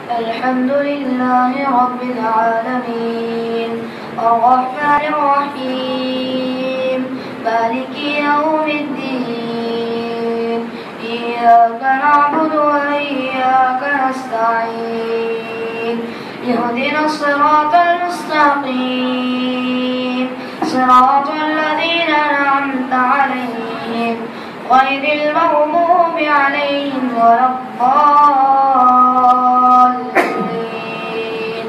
الحمد لله رب العالمين الرحمن الرحيم مالك يوم الدين إياك نعبد وإياك نستعين اهدنا الصراط المستقيم صراط الذين أنعمت عليهم غير المغضوب عليهم ولا الضالين.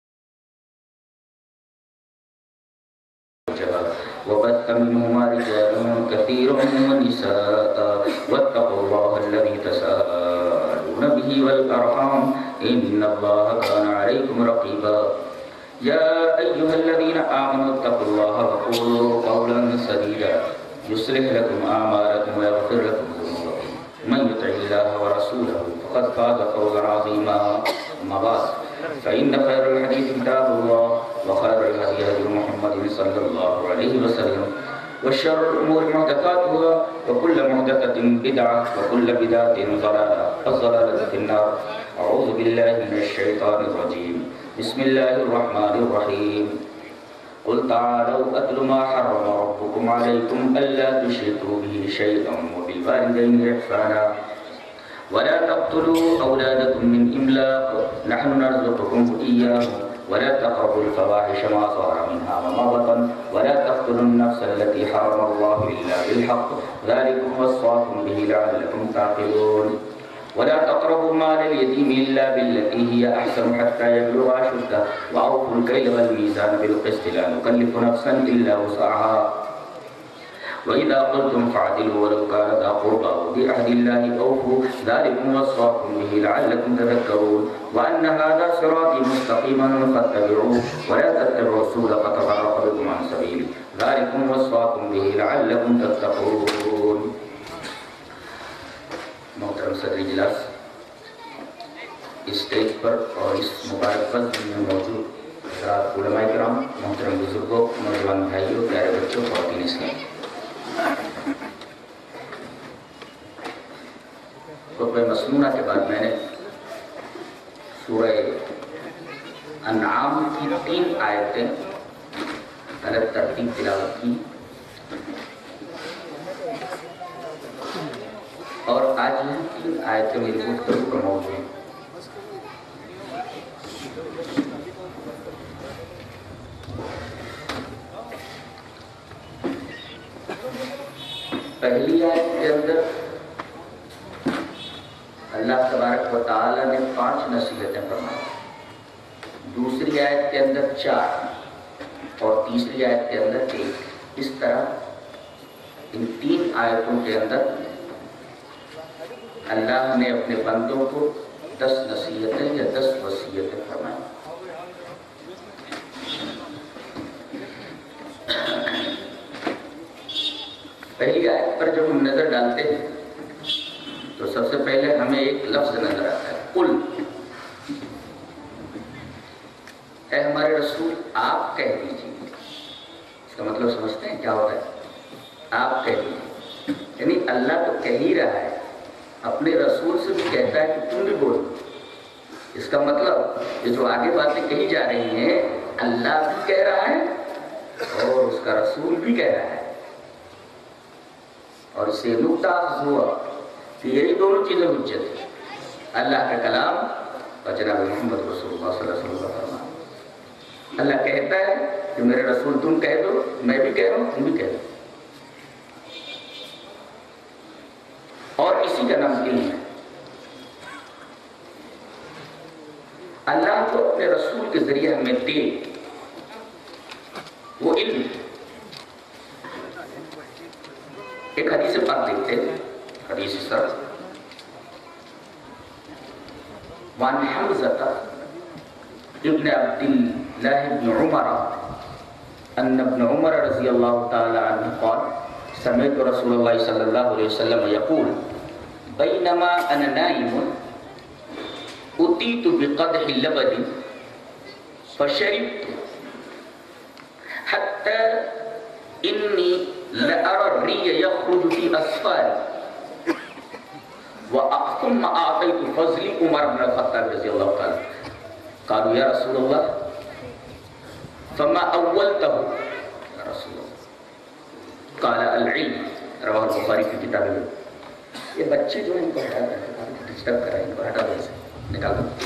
وبث منهما رجالا كثيرا ونساء واتقوا الله الذي تساءلون به والأرحام إن الله كان عليكم رقيبا. يا أيها الذين آمنوا اتقوا الله وقولوا قولا سديدا يصلح لكم أعمالكم ويغفر لكم ذنوبكم من يطع الله ورسوله فقد فاز فوزا عظيما. أما بعد فإن خير الحديث كتاب الله وخير الهدي هدي محمد صلى الله عليه وسلم وشر الأمور محدثاتها وكل محدثة بدعة وكل بدعة ضلالة والضلالة في النار. أعوذ بالله من الشيطان الرجيم. بسم الله الرحمن الرحيم. قل تعالوا أتل ما حرم ربكم عليكم ألا تشركوا به شيئا وبالوالدين إحسانا ولا تقتلوا أولادكم من إملاق نحن نرزقكم وإياهم ولا تقربوا الفواحش ما ظهر منها وما بطن ولا تقتلوا النفس التي حرم الله إلا بالحق ذلكم وصاكم به لعلكم تعقلون. ولا تقربوا مال اليتيم إلا بالتي هي أحسن حتى يبلغ أشده وأوفوا الكيل والميزان بالقسط لا نكلف نفسا إلا وسعها وإذا قلتم فاعدلوا ولو كان ذا قربى وبعهد الله أوفوا ذلكم وصاكم به لعلكم تذكرون. وأن هذا صراطي مستقيما فاتبعوه ولا تتبعوا السبل فتفرق بكم عن سبيله ذلكم وصاكم به لعلكم تتقون. محترم صدر اجلاس، اسٹیج پر اور اس مبارک مجلس میں موجود حضرات علماء کرام، محترم بزرگوں، نوجوان بھائیوں، پیارے بچوں، خواتین اسلام، خطبہ مسنونہ کے بعد میں نے سورہ انعام کی 3 آیتیں غلط ترتیب تلاوت کی اور آج یہ 3 آیتیں میری گفتگو کا موضوع ہیں. پہلی آیت کے اندر اللہ تبارک و تعالی نے 5 نصیحتیں فرمائی، دوسری آیت کے اندر 4 اور تیسری آیت کے اندر 1. اس طرح ان 3 آیتوں کے اندر اللہ نے اپنے بندوں کو 10 نصیحتیں یا 10 وصیتیں فرمائیں. پہلی آیت پر جب ہم نظر ڈالتے ہیں تو سب سے پہلے ہمیں ایک لفظ نظر آتا ہے، قل. اے ہمارے رسول آپ کہہ دیجیے. اس کا مطلب سمجھتے ہیں کیا ہوتا ہے؟ آپ کہہ دیجیے، یعنی اللہ تو کہہ ہی رہا ہے، اپنے رسول سے بھی کہتا ہے کہ تم بھی بول. اس کا مطلب یہ جو آگے باتیں کہی جا رہی ہیں اللہ بھی کہہ رہا ہے اور اس کا رسول بھی کہہ رہا ہے. اور اس سے نقطہ ہوا کہ یہی دونوں چیزیں حجت ہیں، اللہ کا کلام اور جناب محمد رسول اللہ صلی اللہ علیہ وسلم کا فرمان. اللہ کہتا ہے کہ میرے رسول تم کہہ دو، میں بھی کہہ رہا ہوں، تم بھی کہہ دو. اور اسی کا نام علم ہے. اللہ کو اپنے رسول کے ذریعے ہمیں دے وہ علم. ایک حدیث پاک دیکھتے ہیں، حدیث سر وعن حمزة ابن عبد الله بن عمر أن ابن عمر رضي الله تعالى عنه قال سمعت رسول الله صلى الله عليه وسلم يقول بينما أنا نائم أتيت بقدح لبن فشربت حتى إني لأرى الري يخرج في أسفاري ثم أعطيت فضلي عمر بن الخطاب رضي الله تعالى. قالوا یا رسول اللہ فما اولتہ یا رسول اللہ قال العلم رواہ البخاری کی کتاب ہے. یہ بچے جو ہیں ان کو ہٹا کر ڈسٹرب کر رہے ہیں, ان کو ہٹا دو, سے نکال دو.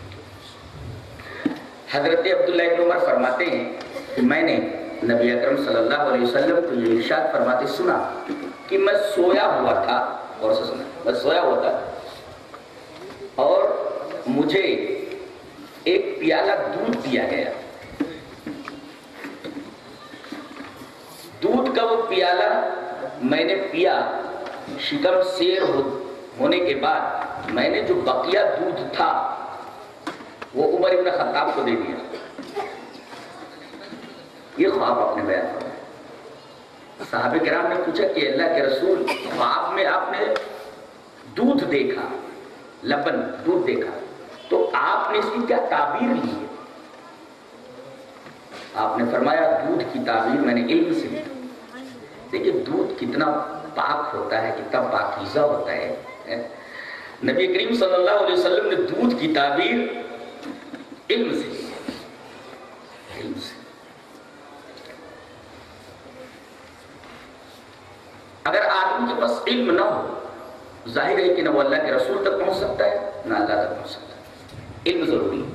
حضرت عبداللہ ابن عمر فرماتے ہیں کہ میں نے نبی اکرم صلی اللہ علیہ وسلم کو یہ ارشاد فرماتے سنا کہ میں سویا ہوا تھا, اور سے سنا, میں سویا ہوا تھا اور مجھے ایک پیالہ دودھ دیا گیا. دودھ کا وہ پیالہ میں نے پیا. شکم سیر ہونے کے بعد میں نے جو بقیہ دودھ تھا وہ عمر ابن خطاب کو دے دیا. یہ خواب آپ نے بیان فرمایا. صحابہ کرام نے پوچھا کہ اللہ کے رسول, خواب میں آپ نے دودھ دیکھا, لبن دودھ دیکھا, تو آپ نے اس کی کیا تعبیر لی ہے؟ آپ نے فرمایا دودھ کی تعبیر میں نے علم سے لی. دیکھیے دودھ کتنا پاک ہوتا ہے, کتنا پاکیزہ ہوتا ہے. نبی کریم صلی اللہ علیہ وسلم نے دودھ کی تعبیر علم سے لی, علم سے. اگر آدمی کے پاس علم نہ ہو, ظاہر ہے کہ نہ وہ اللہ کے رسول تک پہنچ سکتا ہے نہ اللہ تک پہنچ سکتا ہے. علم ضروری ہے.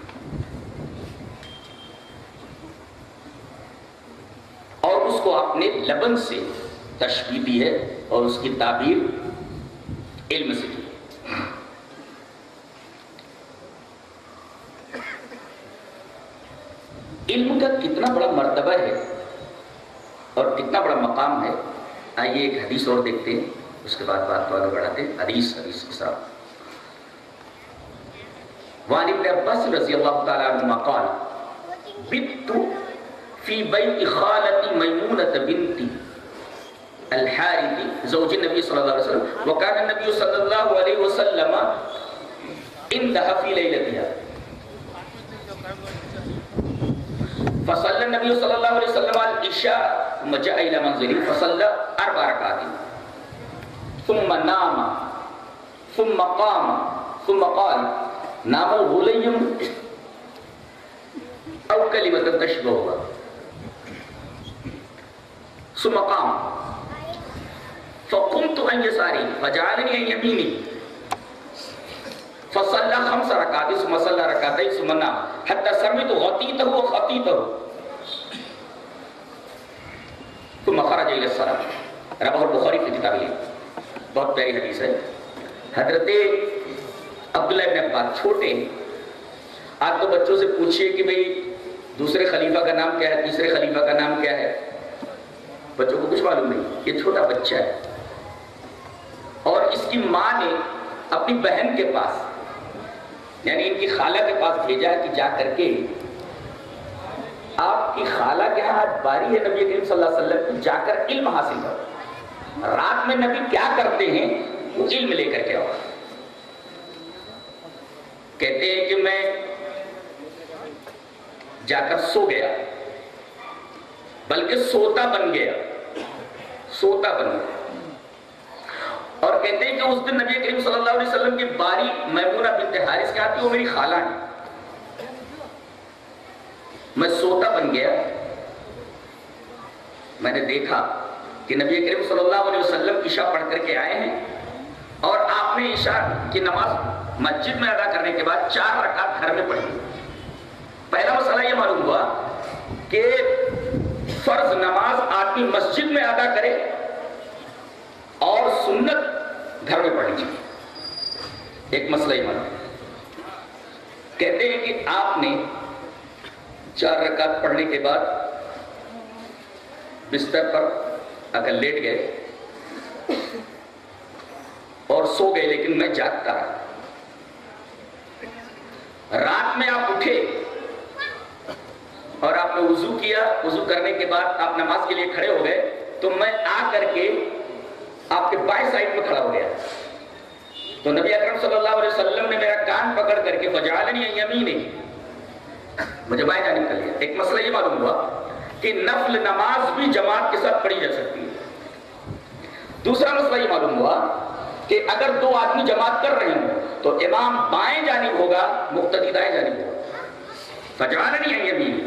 اور اس کو آپ نے لبن سے تشبیہ دی ہے اور اس کی تعبیر علم سے کی. علم کا کتنا بڑا مرتبہ ہے اور کتنا بڑا مقام ہے. آئیے ایک حدیث اور دیکھتے ہیں, اس کے بعد بات کو آگے بڑھاتے ہیں. حدیث کے ساتھ وعن ابن عباس رضی اللہ تعالی عنہما قال بت فی بیت خالتی میمونۃ بنت الحارث زوج النبی صلی اللہ علیہ وسلم وکان النبی صلی اللہ علیہ وسلم عندها فی لیلتها فصلى النبي صلى الله عليه وسلم العشاء ثم جاء الى منزله فصلى 4 ركعات ثم نام ثم قام ثم قال نام الغلي او كلمة تشبهها ثم قام فقمت عن يساري فجعلني عن يميني فصلى 5 ركعات ثم صلى ركعتين ثم نام حتى سمعت غطيته وخطيته ثم خرج الى الصلاة رواه البخاری کی کتاب ہے. بہت پیاری حدیث ہے. حضرت عبداللہ ابن عباس چھوٹے ہیں. آپ تو بچوں سے پوچھئے کہ بھئی دوسرے خلیفہ کا نام کیا ہے, تیسرے خلیفہ کا نام کیا ہے, بچوں کو کچھ معلوم نہیں. یہ چھوٹا بچہ ہے اور اس کی ماں نے اپنی بہن کے پاس یعنی ان کی خالہ کے پاس بھیجا کہ جا کر کے آپ کی خالہ کے ہاں باری ہے نبی کریم صلی اللہ علیہ وسلم کی, جا کر علم حاصل کرو. رات میں نبی کیا کرتے ہیں وہ علم لے کر کے آؤ. کہتے ہیں کہ میں جا کر سو گیا, بلکہ سوتا بن گیا, سوتا بن گیا. اور کہتے ہیں کہ اس دن نبی کریم صلی اللہ علیہ وسلم کی باری میمونہ بنت حارث کے آتی, وہ میری خالہ ہے. میں سوتا بن گیا, میں نے دیکھا کہ نبی کریم صلی اللہ علیہ وسلم عشاء پڑھ کر کے آئے ہیں اور آپ نے عشاء کی نماز مسجد میں ادا کرنے کے بعد 4 رکعت گھر میں پڑھی. پہلا مسئلہ یہ معلوم ہوا کہ فرض نماز آدمی مسجد میں ادا کرے اور سنت گھر میں پڑھنی چاہیے. ایک مسئلہ یہ معلوم. کہتے ہیں کہ آپ نے 4 رکعت پڑھنے کے بعد بستر پر اگر لیٹ گئے اور سو گئے, لیکن میں جاگتا رہا. رات میں آپ اٹھے اور آپ نے وضو کیا, وضو کرنے کے بعد آپ نماز کے لیے کھڑے ہو گئے, تو میں آ کر کے آپ کے بائیں سائڈ میں کھڑا ہو گیا. تو نبی اکرم صلی اللہ علیہ وسلم نے میرا کان پکڑ کر کے فجعلنی عن یمینی, مجھے بائیں جانب کر لیا. ایک مسئلہ یہ معلوم ہوا کہ نفل نماز بھی جماعت کے ساتھ پڑھی جا سکتی ہے. دوسرا مسئلہ یہ معلوم ہوا کہ اگر 2 آدمی جماعت کر رہے ہوں تو امام بائیں جانب ہوگا, مقتدی دائیں جانب ہوگا. فجعلنی عن یمینہ.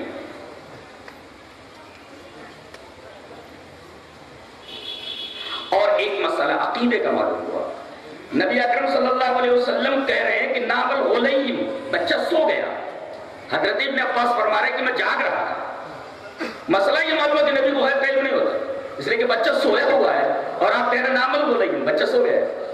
اور ایک مسئلہ عقیدے کا معلوم ہوا. نبی اکرم صلی اللہ علیہ وسلم کہہ رہے ہیں کہ نام الغلیم، بچہ سو گیا. حضرت ابن عباس فرما رہے ہیں کہ میں جاگ رہا تھا. مسئلہ یہ معلوم ہے کہ نبی کو غیب کا علم نہیں ہوتا، اس لیے کہ بچہ سویا ہوا ہے اور آپ کہہ رہے ہیں نام الغلیم، بچہ سو گیا ہے.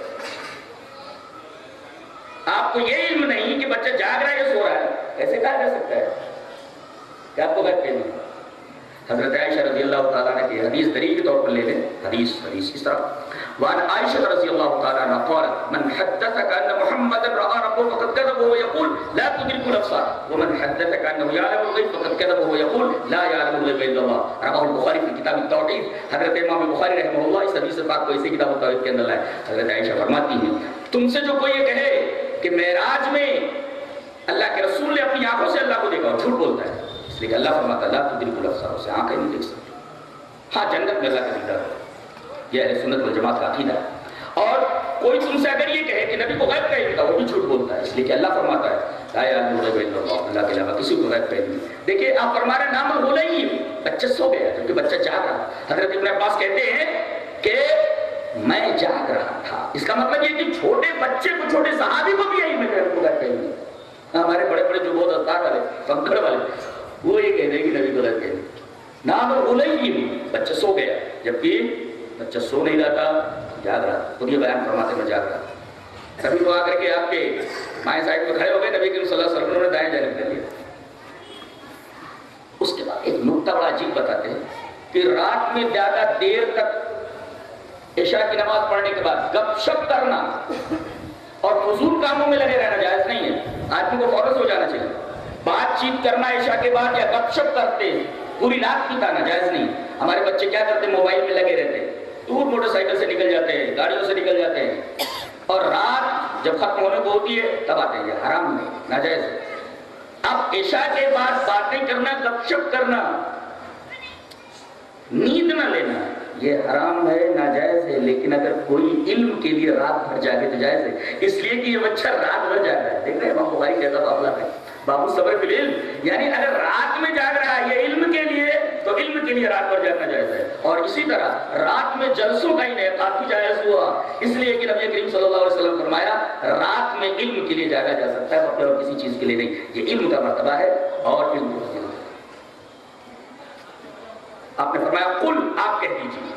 آپ کو یہ علم نہیں کہ بچہ جاگ رہا ہے یا سو رہا ہے، ایسے کہا جا سکتا ہے کہ آپ کو غیب کا علم نہیں. حضرت عائشہ رضی اللہ تعالیٰ عنہ کی حدیث دلیل کے طور پر لے لیں. حدیث اس طرح وعن عائشہ رضی اللہ تعالیٰ عنہ قالت من حدثك ان محمد رأى ربه فقد كذب وهو يقول لا تدرك الابصار ومن حدثك انه يعلم الغيب فقد كذب وهو يقول لا يعلم الغيب الا الله. رواه البخاری في کتاب التوحید. حضرت امام بخاری رحمہ اللہ اس حدیث پاک کو اسی کتاب التوحید کے اندر لائے. حضرت عائشہ فرماتی ہیں تم سے جو کوئی یہ کہے کہ معراج میں اللہ کے رسول نے اپنی آنکھوں سے اللہ کو دیکھا، اور جھوٹ بولتا ہے. اس لیے کہ اللہ فرماتا ہے لا تدرک الابصار، اسے آنکھیں نہیں دیکھ سکتی. ہاں جنت میں اللہ کا دیدار ہے، یہ اہل سنت والجماعت کا عقیدہ ہے. اور کوئی تم سے اگر یہ کہے کہ نبی کو غیب کا علم تھا، وہ بھی جھوٹ بولتا ہے. اس لیے کہ اللہ فرماتا ہے لا یعلم الغیب الا اللہ، اللہ کے علاوہ کسی کو غیب کا علم نہیں. دیکھیے آپ فرما رہے ہیں نام الغلیم، بچہ سو گیا جبکہ بچہ جاگ رہا. حضرت ابن عباس کہتے ہیں کہ میں جاگ رہا تھا. اس کا مطلب یہ کہ چھوٹے بچے کو، چھوٹے صحابی کو بھی یہی میں غیب کا علم نہیں. ہمارے بڑے بڑے جو بہت اثار والے پنکھڑ والے وہ یہ کہہ رہے ہیں کہ نبی کو غیب کا علم. نام الغلیم، بچہ سو گیا جبکہ بچہ سو نہیں رہا تھا، جاگ رہا. خود یہ بیان فرماتے میں جاگ رہا. تبھی تو آ کر کے آپ کے بائیں سائڈ میں کھڑے ہو گئے، نبی کریم صلی اللہ علیہ وسلم نے دائیں جانب کر لیا. اس کے بعد ایک نکتہ بڑا عجیب بتاتے ہیں کہ رات میں زیادہ دیر تک عشاء کی نماز پڑھنے کے بعد گپ شپ کرنا اور فضول کاموں میں لگے رہنا جائز نہیں ہے. آدمی کو فوراً سو جانا چاہیے. بات چیت کرنا عشاء کے بعد یا گپ شپ کرتے پوری رات بتانا جائز نہیں. ہمارے بچے کیا کرتے ہیں، موبائل میں لگے رہتے ہیں، دور موٹر سائیکل سے نکل جاتے ہیں، گاڑیوں سے نکل جاتے ہیں، اور رات جب ختم ہونے کو ہوتی ہے تب آتے ہیں. یہ حرام نہیں، ناجائز ہے. اب عشاء کے بعد باتیں کرنا، گپ شپ کرنا، نیند نہ لینا، یہ حرام ہے، ناجائز ہے. لیکن اگر کوئی علم کے لیے رات بھر جاگے تو جائز ہے، اس لیے کہ یہ بچہ رات بھر جاگ رہا ہے. دیکھ رہے ہیں امام بخاری کہتا معاملہ ہے بابو صبر فی العلم، یعنی اگر رات میں جاگ رہا ہے یہ علم کے لیے تو علم کے لیے رات بھر جاگنا جائز ہے. اور اسی طرح رات میں جلسوں کا انعقاد بھی جائز ہوا، اس لیے کہ نبی کریم صلی اللہ علیہ وسلم فرمایا رات میں علم کے لیے جاگا جا سکتا ہے، اور کسی چیز کے لیے نہیں. یہ علم کا مرتبہ ہے اور علم کا. آپ نے فرمایا قل، آپ کہہ دیجیے.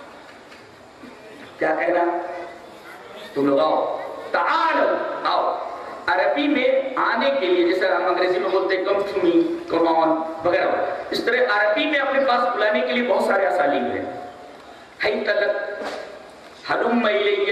کیا کہنا؟ تم لوگ آؤ، تعالوا، آؤ. عربی میں آنے کے لیے جیسے ہم انگریزی میں بولتے ہیں کم ٹو می، کم آن وغیرہ، اس طرح عربی میں اپنے پاس بلانے کے لیے بہت سارے اسالیب ہیں. حیت لک، ہلم الیہ،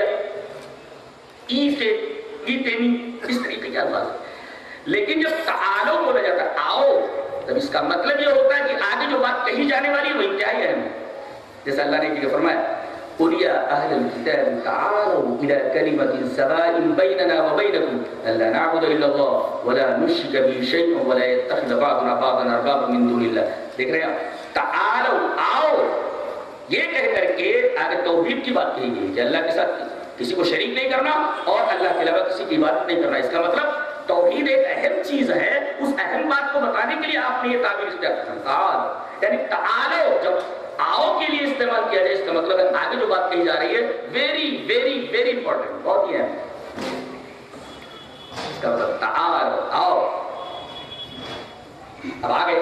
ایتنی، اس طریقے کے الفاظ. لیکن جب تعالو بولا جاتا ہے آؤ، تب اس کا مطلب یہ ہوتا ہے کہ آگے جو بات کہی جانے والی ہے وہ انتہائی اہم ہے. جیسے اللہ نے یہ فرمایا قُلْ يَا أَهْلَ الْكِتَابِ تَعَالَوْا إِلَىٰ كَلِمَةٍ سَوَاءٍ بَيْنَنَا وَبَيْنَكُمْ أَلَّا نَعْبُدَ إِلَّا اللَّهَ وَلَا نُشْرِكَ بِهِ شَيْئًا وَلَا يَتَّخِذَ بَعْضُنَا بَعْضًا أَرْبَابًا مِن دُونِ اللَّهِ. دیکھ رہے ہیں تعالوا، آؤ، یہ کہہ کر کے آگے توحید کی بات کہی گئی کہ اللہ کے ساتھ کسی کو شریک نہیں کرنا اور اللہ کے علاوہ کسی کی عبادت نہیں کرنا. اس کا مطلب توحید ایک اہم چیز ہے. اس اہم بات کو بتانے کے لیے آپ نے یہ تعبیر اختیار کرنا. یعنی تعالو جب آؤ کے لیے استعمال کیا جائے، اس کا مطلب ہے آگے جو بات کہی جا رہی ہے ویری ویری ویری امپورٹنٹ، بہت ہی اہم. اس کا مطلب تعالو، آؤ. اب آگے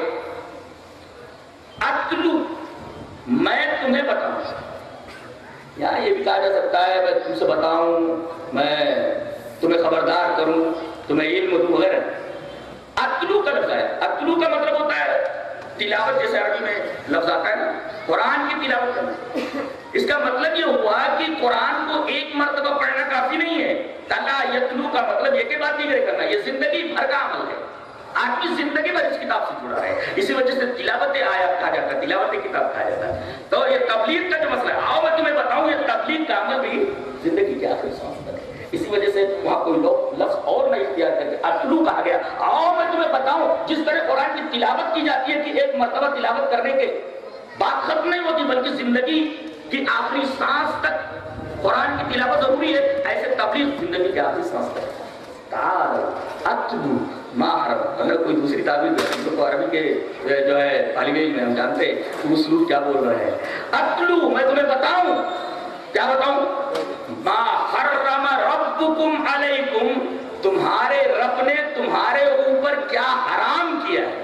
اتلو، میں تمہیں بتاؤں. یہاں یہ بھی کہا جا سکتا ہے میں تم سے بتاؤں، میں تمہیں خبردار کروں، تمہیں علم دوں وغیرہ. اتلو کا لفظ ہے. اتلو کا مطلب ہوتا ہے تلاوت، جیسے عربی میں لفظ آتا ہے نا قرآن کی تلاوت کرنا. اس کا مطلب یہ ہوا کہ قرآن کو ایک مرتبہ پڑھنا کافی نہیں ہے. تلا یتلو کا مطلب یہ کہ بات نہیں کرنا، یہ زندگی بھر کا عمل ہے. آدمی زندگی بھر اس کتاب سے جڑا ہے، اسی وجہ سے تلاوت آیات کہا جاتا ہے، تلاوت کتاب کہا جاتا ہے. تو یہ تبلیغ کا جو مسئلہ ہے، آؤ میں تمہیں بتاؤں، یہ تبلیغ کا عمل بھی زندگی کے آخری سانس تک ہے. اسی وجہ سے وہاں کوئی لفظ اور نہ اختیار کر کے اتلو کہا گیا. آؤ میں تمہیں بتاؤں. جس طرح قرآن کی تلاوت کی جاتی ہے کہ ایک مرتبہ تلاوت کرنے کے بات ختم نہیں ہوتی بلکہ زندگی کی آخری سانس تک قرآن کی تلاوت ضروری ہے، ایسے تبلیغ زندگی کے آخری سانس تک. تعالوا اتلو ما حرم، مطلب کوئی دوسری تعبیر ہم لوگ کو عربی کے جو ہے طالب علم میں ہم جانتے ہیں وہ اسلوب کیا بول رہے ہیں. اتلو میں تمہیں بتاؤں، کیا بتاؤں؟ ما حرم ربکم علیکم، تمہارے رب نے تمہارے اوپر کیا حرام کیا ہے.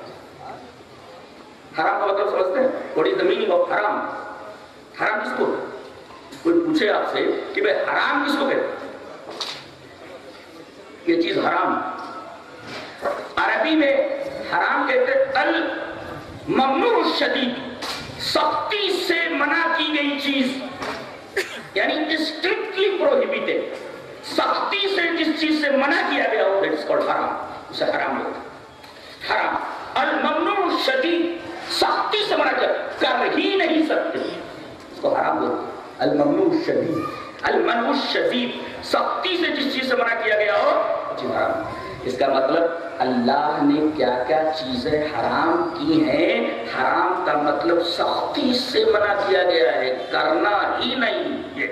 حرام کا مطلب سمجھتے ہیں؟ What is the meaning of haram? حرام کس کو؟ کوئی پوچھے آپ سے کہ بھئی حرام کس کو کہتے ہیں؟ یہ چیز حرام. عربی میں حرام کہتے ہیں الممنوع الشدید، سختی سے منع کی گئی چیز، یعنی اسٹرکٹلی پروہیبیٹڈ، سختی سے جس چیز سے منع کیا گیا ہو دیٹ از کالڈ حرام، اسے حرام بولتے ہیں. حرام الممنوع الشدید، سختی سے منع کر ہی نہیں سکتے، اس کو حرام بولتے ہیں. الممنوع الشدید، المنع الشدید، سختی سے جس چیز سے منع کیا گیا ہو جی حرام. اس کا مطلب اللہ نے کیا کیا چیزیں حرام کی ہیں، حرام کا مطلب سختی سے منع کیا گیا ہے، کرنا ہی نہیں. یہ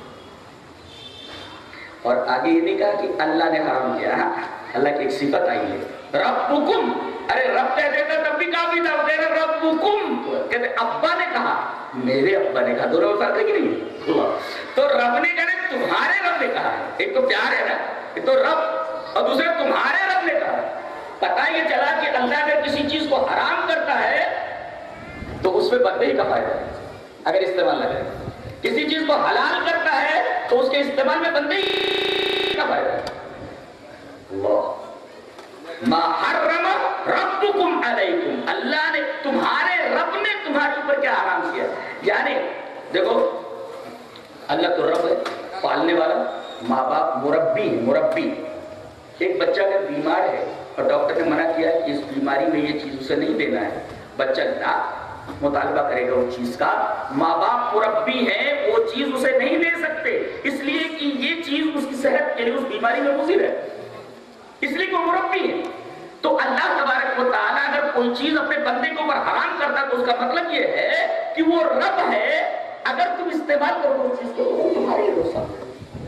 اور آگے یہ نہیں کہا کہ اللہ نے حرام کیا، اللہ کی ایک صفت آئی ہے ربکم. ارے رب کہہ دیتا تب بھی کافی تھا، ربکم کہتے ابا نے کہا، میرے ابا نے کہا، دونوں میں فرق ہے کہ نہیں؟ تو رب نے کہا، تمہارے رب نے کہا. ایک تو پیار ہے نا، ایک تو رب اور دوسرے تمہارے رب نے کہا. پتہ یہ چلا کہ اللہ اگر کسی چیز کو حرام کرتا ہے تو اس میں بندے ہی کا فائدہ ہے اگر استعمال نہ کرے. کسی چیز کو حلال کرتا ہے تو اس کے استعمال میں بندے ہی کا فائدہ ہے. اللہ ما حرم ربکم علیکم، اللہ نے تمہارے رب نے تمہارے اوپر کیا حرام کیا. یعنی دیکھو اللہ تو رب ہے، پالنے والا، ماں باپ مربی ہے. مربی ایک بچہ اگر بیمار ہے اور ڈاکٹر نے منع کیا ہے کہ اس بیماری میں یہ چیز اسے نہیں دینا ہے، بچہ مطالبہ کرے گا اس چیز کا. ماں باپ مربی ہیں، وہ چیز اسے نہیں دے سکتے اس لیے کہ یہ چیز اس کی صحت کے لیے اس بیماری میں مضر ہے، اس لیے کہ وہ مربی ہے. تو اللہ تبارک و تعالیٰ اگر کوئی چیز اپنے بندے کے اوپر حرام کرتا ہے تو اس کا مطلب یہ ہے کہ وہ رب ہے. اگر تم استعمال کرو اس چیز کو تو وہ تمہارے لیے نقصان ہے.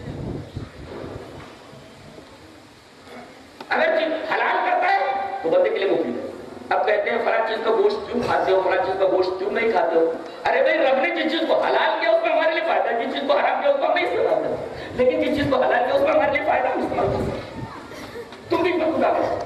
اگر چیز حلال کرتا ہے تو بندے کے لیے مفید ہے. اب کہتے ہیں فلاں چیز کا گوشت کیوں کھاتے ہو، فلاں چیز کا گوشت کیوں نہیں کھاتے ہو. ارے بھائی رب نے جس چیز کو حلال کیا اس میں ہمارے لیے فائدہ ہے، جس چیز کو حرام کیا اس کو ہم نہیں استعمال کرتے، لیکن جس چیز کو حلال کیا اس میں ہمارے لیے فائدہ ہم استعمال کرتے. تم بھی خدا کرو.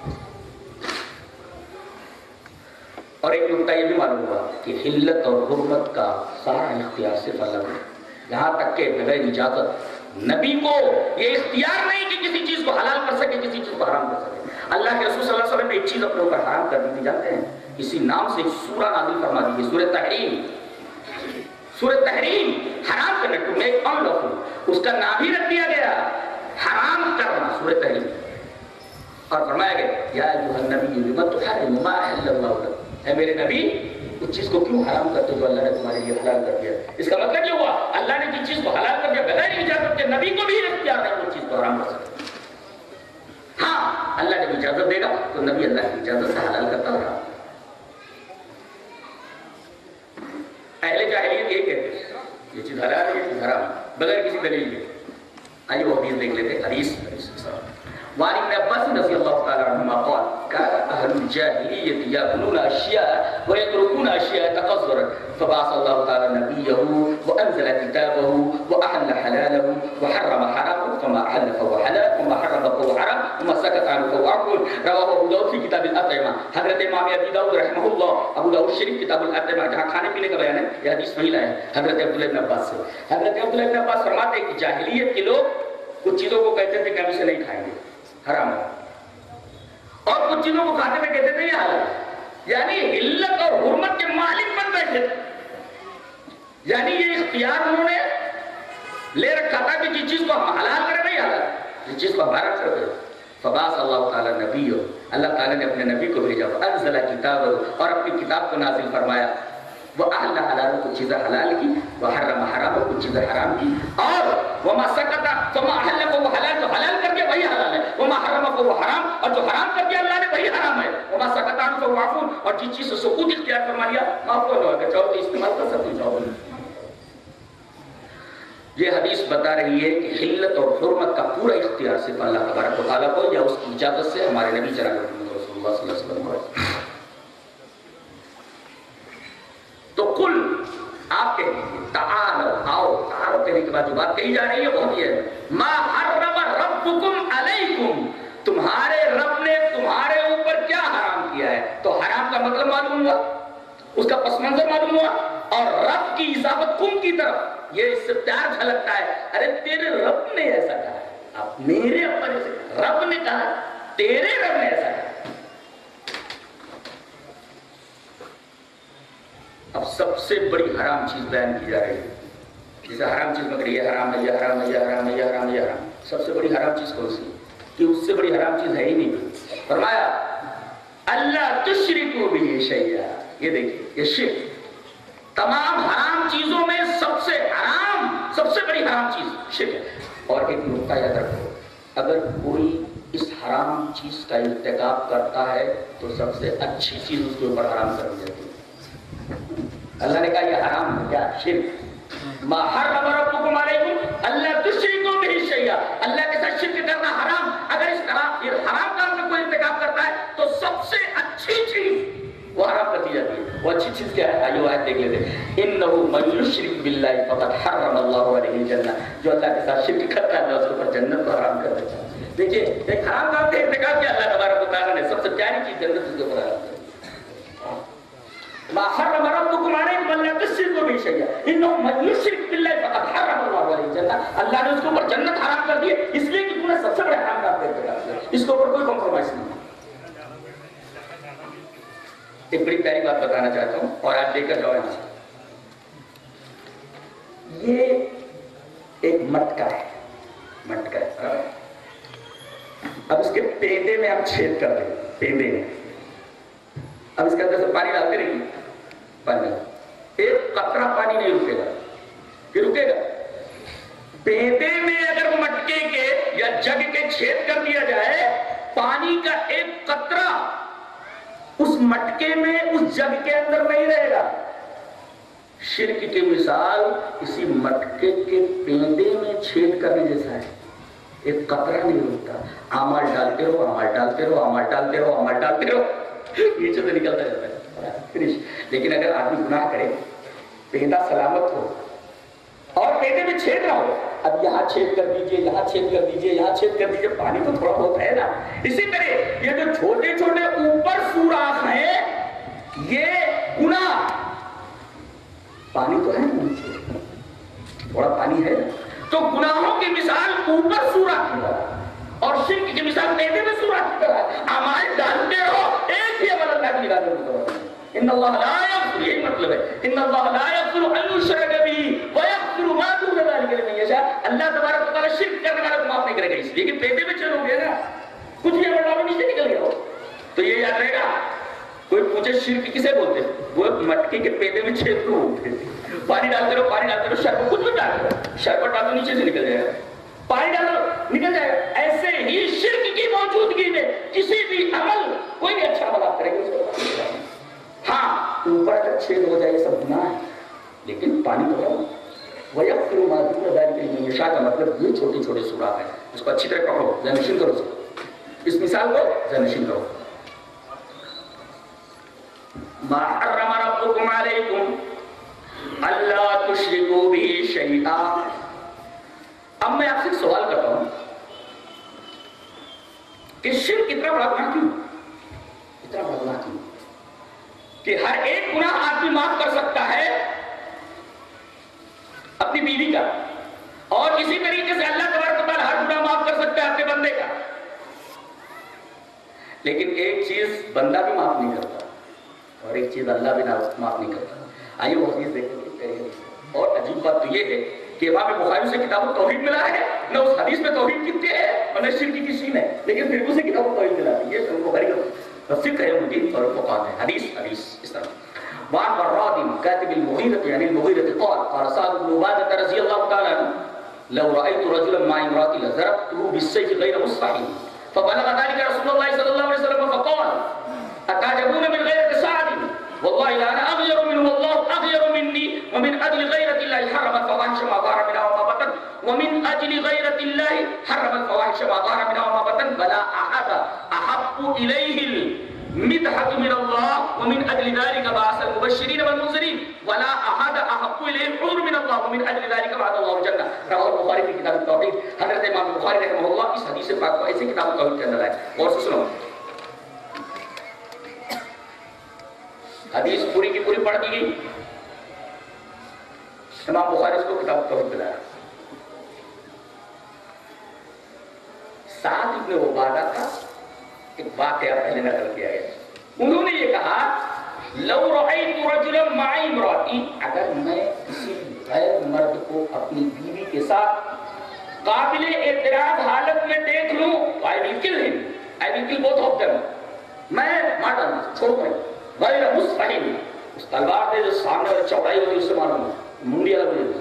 اور ایک نکتہ یہ بھی معلوم ہوا کہ حلت اور حرمت کا سارا اختیار صرف اللہ ہے. یہاں تک کہ بغیر اجازت نبی کو یہ اختیار نہیں کہ کسی چیز کو حلال کر سکے، کسی چیز کو حرام کر سکے. اللہ کے رسول صلی اللہ علیہ وسلم نے ایک چیز اپنے اوپر حرام کر دی تھی، جانتے ہیں؟ اسی نام سے ایک سورہ نازل فرما دی ہے، سورہ تحریم. سورہ تحریم حرام کرنے کو میں ایک انلوفل، اس کا نام ہی رکھ دیا گیا حرام کرنا، سورہ تحریم. اور فرمایا گیا یا ایھا النبی لما تحرم ما احل اللہ لک، اے میرے نبی اس چیز کو کیوں حرام کرتے جو اللہ نے تمہارے لیے حلال کر دیا. اس کا مطلب یہ ہوا اللہ نے جس چیز کو حلال کر دیا بغیر اجازت کے نبی کو بھی اختیار ہے اس چیز کو حرام کر سکتے. ہاں اللہ جب اجازت دے گا تو نبی اللہ کی اجازت سے حلال کرتا ہوگا. اہل جاہلیت یہ کہتے ہیں یہ چیز حلال ہے، یہ چیز حرام ہے، بغیر کسی دلیل کے. آئیے وہ حدیث دیکھ لیتے ہیں. حدیث وعن ابن عباس رضی اللہ تعالی عنہما قال كان اهل الجاهليه ياكلون اشياء ويتركون اشياء تقذرا فبعث الله تعالى نبيه وانزل كتابه واحل حلاله وحرم حرامه فما احل فهو حلال وما حرم فهو حرام وما سكت عنه فهو عفو. رواه ابو داؤد في كتاب الاطعمه. حضرت امام ابی داؤد رحمہ اللہ ابو داؤد شریف کتاب الاطعمه جہاں کھانے پینے کا بیان ہے یہ حدیث وہی لائے حضرت عبداللہ ابن عباس سے. حضرت عبداللہ ابن عباس فرماتے ہیں کہ جاہلیت کے لوگ کچھ چیزوں کو کہتے تھے کہ ہم اسے نہیں کھائیں گے، حرام ہے، اور کچھ چیزوں کو کھاتے ہوئے کہتے تھے یہ حلال ہے. یعنی علت اور حرمت کے مالک بن بیٹھے تھے. یعنی یہ اختیار انہوں نے لے رکھا تھا کہ جس چیز کو ہم حلال کریں نہیں حلال، جس چیز کو حرام کرتے. فبعث اللہ تعالیٰ نبی، اللہ تعالیٰ نے اپنے نبی کو بھیجا، انزل کتاب، اور اپنی کتاب کو نازل فرمایا. وہ احل حلال، کچھ چیزیں حلال کی، وہ حرم حرام، کچھ چیزیں حرام کی. اور وما سکت فما احل فهو حلال، جو حلال کر دیا وہی حلال ہے. وما حرم فهو حرام، اور جو حرام کر دیا اللہ نے وہی حرام ہے. وما سکت عنہ فهو عفو، اور جس چیز سے سکوت اختیار فرما لیا معاف کر دو، اگر چاہو تو استعمال کر سکتے ہو، چاہو یہ حدیث بتا رہی ہے کہ حلت اور حرمت کا پورا اختیار صرف اللہ تبارک و تعالیٰ کو یا اس کی اجازت سے ہمارے نبی جناب محمد رسول اللہ صلی اللہ علیہ وسلم کو. تو کل آپ کہیں گے تعالو، آؤ. تعالو کہنے کے بعد جو بات کہی جا رہی ہے وہ یہ ہے ما حرم ربکم علیکم، تمہارے رب نے تمہارے اوپر کیا حرام کیا ہے. تو حرام کا مطلب معلوم ہوا، اس کا پس منظر معلوم ہوا، اور رب کی اضافت کم کی طرف یہ اس سے پیار جھلکتا ہے. ارے تیرے رب نے ایسا کہا ہے، اب میرے اوپر رب نے کہا، تیرے رب نے ایسا کہا. اب سب سے بڑی حرام چیز بیان کی جا رہی ہے. جیسے حرام چیز مگر یہ حرام ہے، یہ حرام ہے، یہ حرام ہے، یہ حرام ہے، یہ حرام. سب سے بڑی حرام چیز کون سی؟ کہ اس سے بڑی حرام چیز ہے ہی نہیں. فرمایا اللہ تشرکوا بہ شیئا. یہ دیکھیے یہ شرک تمام حرام چیزوں میں سب سے حرام، سب سے بڑی حرام چیز شرک ہے. اور ایک نقطہ یاد رکھو، اگر کوئی اس حرام چیز کا ارتکاب کرتا ہے تو سب سے اچھی چیز اس کے اوپر حرام کر دی جاتی ہے. اللہ نے کہا یہ حرام ہے، کیا؟ شرک. ما حرم ربکم علیکم اللہ تشرکوا بہ شیئا، اللہ کے ساتھ شرک کرنا حرام. اگر اس طرح یہ حرام کام میں کوئی ارتکاب کرتا ہے تو سب سے اچھی چیز وہ حرام کر دی جاتی ہے. وہ اچھی چیز کیا ہے؟ آئیے آیت دیکھ لیتے ہیں. انہ من یشرک باللہ فقد حرم اللہ علیہ الجنہ. جو اللہ کے ساتھ شرک کرتا ہے اس کے اوپر جنت کو حرام کر دیتا ہے. دیکھیے ایک حرام کام کا ارتکاب کیا اللہ تبارک و تعالیٰ نے سب سے پیاری چیز جنت اس کے اوپر حرام کر دی. ما حرم ربکم علیکم اللہ تشرکوا بہ شیئا انہ من یشرک باللہ فقد حرم اللہ علیہ الجنہ. اللہ نے اس کے اوپر جنت حرام کر دی ہے اس لیے کہ تم نے سب سے بڑے حرام کام کا ارتکاب کیا. اس کے اوپر کوئی کمپرومائز نہیں. ایک بڑی پیاری بات بتانا چاہتا ہوں اور آپ دیکھ کر جاؤ یہاں سے. یہ ایک مٹکا ہے، مٹکا ہے. اب اس کے پیندے میں ہم چھید کر دیں، پیندے میں اب اس کے اندر سے پانی ڈالتے رہیے، پانی ایک قطرہ پانی نہیں رکے گا. کہ رکے گا؟ پیندے میں اگر مٹکے کے یا جگ کے چھید کر دیا جائے، پانی کا ایک قطرہ اس مٹکے میں اس جگ کے اندر نہیں رہے گا. شرک کی مثال اسی مٹکے کے پیندے میں چھید کرنے جیسا ہے. ایک قطرہ نہیں رکتا. اعمال ڈالتے رہو، اعمال ڈالتے رہو، اعمال ڈالتے رہو، اعمال ڈالتے رہو، نیچے سے نکلتا جاتا ہے فنش. لیکن اگر آدمی گناہ کرے، پیندہ سلامت ہو اور پیندے میں چھید نہ ہو، اب یہاں چھید کر دیجئے، یہاں چھید کر دیجئے، یہاں چھید کر دیجئے، پانی تو تھوڑا بہت ہے نا. اسی طرح یہ جو چھوٹے چھوٹے اوپر سوراخ ہیں یہ گناہ، پانی تو ہے نا، تھوڑا پانی ہے. تو گناہوں کی مثال اوپر سوراخ کی طرح اور شرک کی مثال پیندے میں سوراخ کی طرح. اعمال ڈالتے رہو، ایک ہی عمل اللہ کی نگاہ میں. ان اللہ لا یغفر، یہی مطلب ہے، ان اللہ لا یغفر ان یشرک بہ ویغفر ما دون ذلک لمن یشاء. اللہ تبارک و تعالیٰ شرک کرنے والے کو معاف نہیں کرے گا. اس لیے کہ پیندے میں چلو گے نا، کچھ بھی عمل ڈالو نیچے نکل گیا ہو تو یہ یاد رہے گا. کوئی پوچھے شرک کسے بولتے ہیں؟ وہ مٹکے کے پیندے میں چھید کو ہوتے ہیں. پانی ڈالتے رہو، پانی ڈالتے رہو، شربت کچھ بھی ڈالو، شربت ڈالو نیچے سے نکل جائے گا، پانی ڈالو نکل جائے گا. ایسے ہی شرک کی موجودگی میں کسی بھی عمل، کوئی بھی اچھا عمل آپ کریں گے، ہاں اوپر اگر چھید ہو جائے یہ سب گناہ ہے لیکن پانی تو ہے. وَيَغْفِرُ مَا دُونَ ذَلِكَ لِمَن يَشَاء کا مطلب یہ چھوٹے چھوٹے سوراخ ہیں. اس کو اچھی طرح پکڑو، ذہنشین کرو، اس مثال کو ذہنشین کرو. ما حرم ربکم علیکم اللہ تشرکوا بہ شیئا. اب میں آپ سے سوال کرتا ہوں کہ شرک اتنا بڑا گناہ کیوں؟ اتنا بڑا گناہ کیوں کہ ہر ایک گناہ آدمی معاف کر سکتا ہے اپنی بیوی کا، اور اسی طریقے سے اللہ تبارک و تعالیٰ ہر گناہ معاف کر سکتا ہے اپنے بندے کا. لیکن ایک چیز بندہ بھی معاف نہیں کرتا اور ایک چیز اللہ بھی معاف نہیں کرتا. آئیے وہ حدیث دیکھیں گے. اور عجیب بات تو یہ ہے کہ امام بخاری سے کتاب التوحید ملا ہے، نہ اس حدیث میں توحید کتنے ہے اور نہ شرک کی سین ہے، لیکن پھر اسے کتاب التوحید ملا ہے. یہ بخاری کا فقہ ہے ان کی اور فقہاء ہے. حدیث اس طرح وعن براد كاتب المغيرة يعني المغيرة قال سعد بن عبادة رضي الله تعالى عنه لو رأيت رجلا مع امرأة لضربته بالسيف غير مصطحب فبلغ ذلك رسول الله صلى الله عليه وسلم فقال أتعجبون من غيرة سعد والله لا أنا أغير منه والله أغير مني ومن أجل غيرة الله حرم الفواحش ما ظهر منها وما بطن ما ظهر منها وما بطن ولا أحد أحب إليه المدحة من الله ومن أجل ذلك بعث المبشرين والمنذرين ولا أحد أحب إليه العذر من الله ومن أجل ذلك وعد الله الجنة. رواه البخاری في کتاب التوحید. حضرت امام بخاری رحمہ اللہ اس حدیث پاک کو ایسے کتاب التوحید کے اندر لائے. اور سنو حدیث پوری کی پوری پڑھ دی گئی. امام بخاری اس کو کتاب التوحید میں لایا. سعد ابن عبادہ کا ایک واقعہ پہلے نقل کیا گیا. انہوں نے یہ کہا لو رأيت رجلا معي امرأتي، اگر میں کسی غیر مرد کو اپنی بیوی کے ساتھ قابل اعتراض حالت میں دیکھ لوں تو I will kill him. I will kill both of them. میں مار ڈالوں چھوڑوں گا غیر مستحیل. اس تلوار دے جو سامنے والا چوڑائی ہوگی اس سے ماروں گا منڈی الگ ہو جائے.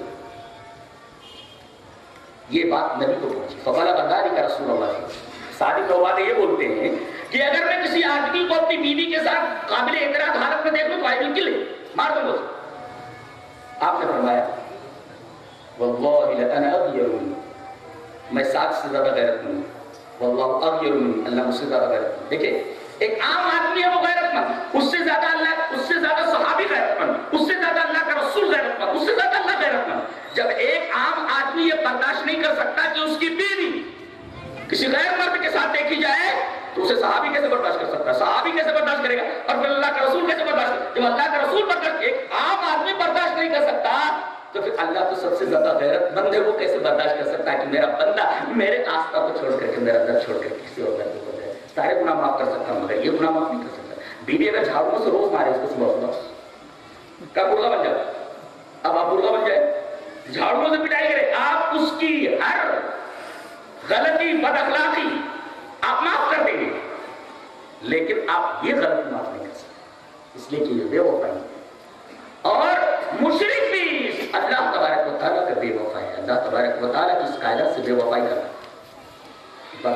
یہ بات نبی کو پہنچی. فبلغ ذلك رسول اللہ. صادق عبادہ یہ بولتے ہیں کہ اگر میں کسی آدمی کو اپنی بیوی کے ساتھ قابل اعتراض حالت میں دیکھ لوں تو I will kill him. مار دوں گا. آپ نے فرمایا واللہ لأنا اغیر منی، میں ساتھ سے زیادہ غیرت مند. واللہ اغیر منی، اللہ مجھ سے زیادہ غیرت مند. دیکھیں ایک عام آدمی ہے وہ غیرت مند، اس سے زیادہ اللہ، اس سے زیادہ صحابی غیرت مند، اس سے زیادہ اللہ کا رسول غیرت مند، اس سے زیادہ اللہ غیرت مند. جب ایک عام آدمی یہ برداشت نہیں کر سکتا کہ اس کی بیوی کسی غیر مرد کے ساتھ دیکھی جائے تو اسے صحابی کیسے برداشت کر سکتا ہے؟ صحابی کیسے برداشت کرے گا؟ اور پھر اللہ کا رسول کیسے برداشت کرے گا؟ جب اللہ کا رسول برداشت، ایک عام آدمی برداشت نہیں کر سکتا تو پھر اللہ تو سب سے زیادہ غیرت مند ہے، وہ کیسے برداشت کر سکتا ہے کہ میرا بندہ میرے آستہ کو چھوڑ کر کے، میرا در چھوڑ کر کسی اور در کو جائے. سارے گناہ معاف کر سکتا ہوں مگر یہ گناہ معاف نہیں کر سکتا. بیوی اگر جھاڑوں سے روز مارے اس کو صبح صبح کا برغہ بن جائے. اب آپ برغہ بن جائے، جھاڑوں سے پٹائی کرے، آپ اس کی ہر غلطی بد اخلاقی آپ معاف کر دیں گے، لیکن آپ یہ غلطی معاف نہیں کر سکتے اس لیے کہ یہ بے وفائی ہے. اور مشرک بھی اللہ تبارک و تعالیٰ کا بے وفا ہے. اللہ تبارک و تعالیٰ کی اس کائنات سے بے وفائی کرنا.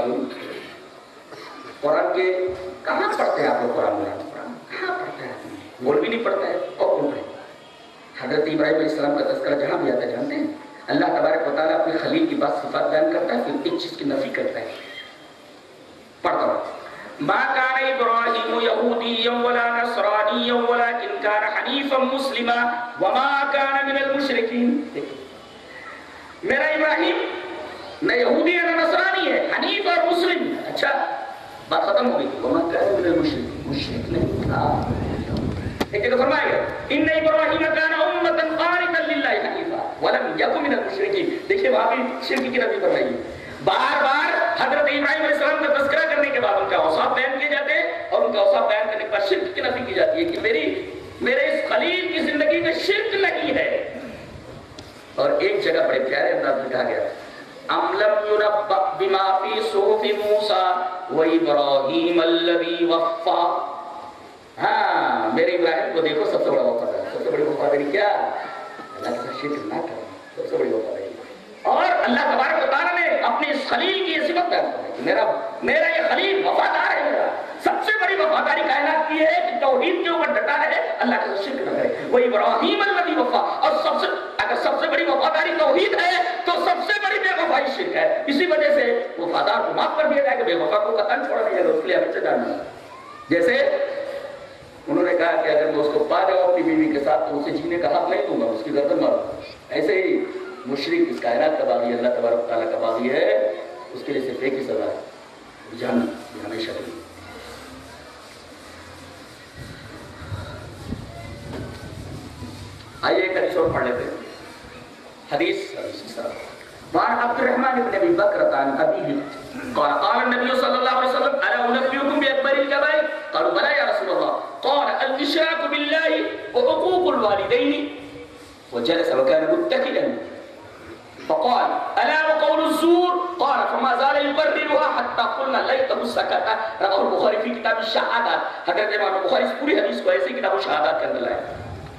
قرآن کے کہاں پڑھتے ہیں آپ لوگ؟ قرآن کہاں پڑھتے ہیں؟ مولوی نہیں پڑھتا ہے اور کون پڑھے؟ حضرت ابراہیم علیہ السلام کا تذکرہ جہاں بھی آتا ہے جانتے ہیں اللہ تبارک و تعالیٰ اپنے خلیل کی بات صفات بیان کرتا ہے پھر ایک چیز کی نفی کرتا ہے. پڑھتا ہوں ما كان ابراہیم یہودیا ولا نصرانیا ولكن كان حنیفا مسلما وما كان من المشرکین. میرا ابراہیم نہ یہودی ہے نہ نصرانی ہے، حنیف اور مسلم. اچھا بات ختم ہو گئی. وما كان من المشرکین، مشرک نہیں تھا. ایک جگہ فرمایا گیا ان ابراہیم کان امۃ قانتا للہ حنیفا ولم یکن من المشرکین. دیکھیے وہاں بھی شرک کی نفی فرمائی ہے. بار بار حضرت ابراہیم علیہ السلام کا تذکرہ کرنے کے بعد ان کا اوصاف بیان کیے جاتے ہیں اور ان کا اوصاف بیان کرنے کے بعد شرک کی نفی کی جاتی ہے کہ میرے اس خلیل کی زندگی میں شرک نہیں ہے. اور ایک جگہ بڑے پیارے انداز میں کہا گیا ام لم ينبأ بما في صحف موسى وابراہیم الذی وفا. ہاں میرے ابراہیم کو دیکھو سب سے بڑا وفادار. سب سے بڑی وفاداری کیا؟ اللہ کا شرک نہ کرنا، سب سے بڑی وفاداری. اور اللہ تبارک و تعالیٰ نے اپنے اس خلیل کی یہ صفت بیان کی میرا یہ خلیل وفادار ہے. میرا سب سے بڑی وفاداری کائنات کی ہے کہ توحید کے اوپر ڈٹا رہے، اللہ کا شرک نہ کرے. وہ ابراہیم الذی وفا. اور اگر سب سے بڑی وفاداری توحید ہے تو سب سے بڑی بے وفائی شرک ہے. اسی وجہ سے وفادار کو معاف کر دیا جائے کہ بے وفا کو قطعاً چھوڑا نہیں جائے گا. اس کے لیے ہمیں سے جاننا ہے. جیسے انہوں نے کہا کہ اگر میں اس کو پا جاؤں اپنی بیوی کے ساتھ تو اسے جینے کا حق نہیں دوں گا، اس کی گردن ماروں. ایسے ہی مشرک اس کائنات کا باغی اللہ تبارک تعالیٰ کا باغی ہے، اس کے لیے صرف ایک ہی سزا ہے، جہنم، ہمیشہ کے لیے. آئیے ایک حدیث اور پڑھ لیتے ہیں. حدیث وعن عبد الرحمن بن ابی بکر عن ابیہ قال قال النبي صلى الله عليه وسلم الا انبئكم باكبر الكبائر قالوا بلى يا رسول الله قال الاشراك بالله وعقوق الوالدين وجلس وكان متكئا فقال الا وقول الزور قال فما زال يكررها حتى قلنا ليته سكت. رواه البخاری فی کتاب الشہادات. حضرت امام بخاری اس پوری حدیث کو ایسے کتاب الشہادات کے اندر لائے.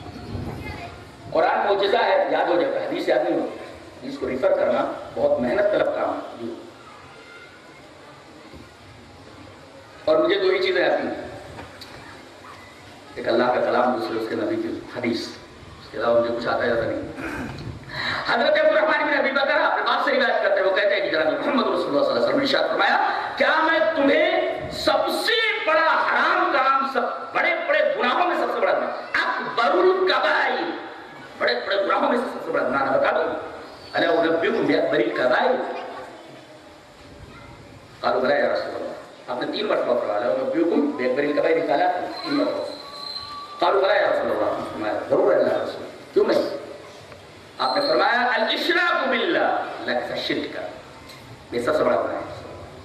قرآن معجزہ ہے، یاد ہو جاتا ہے، حدیث یاد نہیں ہوتی. حدیث کو ریفر کرنا بہت محنت طلب کام ہے. اور مجھے دو ہی چیزیں آتی ہیں، ایک اللہ کا کلام، دوسرے اس کے نبی کی حدیث. اس کے علاوہ مجھے کچھ آتا جاتا نہیں. حضرت ابو الرحمن بن ابی بکر اپنے باپ سے روایت کرتے ہیں، وہ کہتے ہیں کہ جناب محمد رسول اللہ صلی اللہ علیہ وسلم نے ارشاد فرمایا، کیا میں تمہیں سب سے بڑا حرام کام، سب بڑے بڑے گناہوں میں سب سے بڑا گناہ، اکبر الکبائر، بڑے بڑے گناہوں میں سے سب سے بڑا گناہ بتا دوں؟ الا انبئکم باکبر الکبائر؟ قالوا بلی یا رسول اللہ، آپ نے 3 مرتبہ فرمایا الا انبئکم باکبر الکبائر، قال 3 مرتبہ. قالوا بلی یا رسول اللہ، فرمایا ضرور ہے اللہ رسول، کیوں نہیں؟ آپ نے فرمایا الاشراک باللہ، اللہ کے ساتھ شرک کرنا، یہ سب سے بڑا گناہ ہے.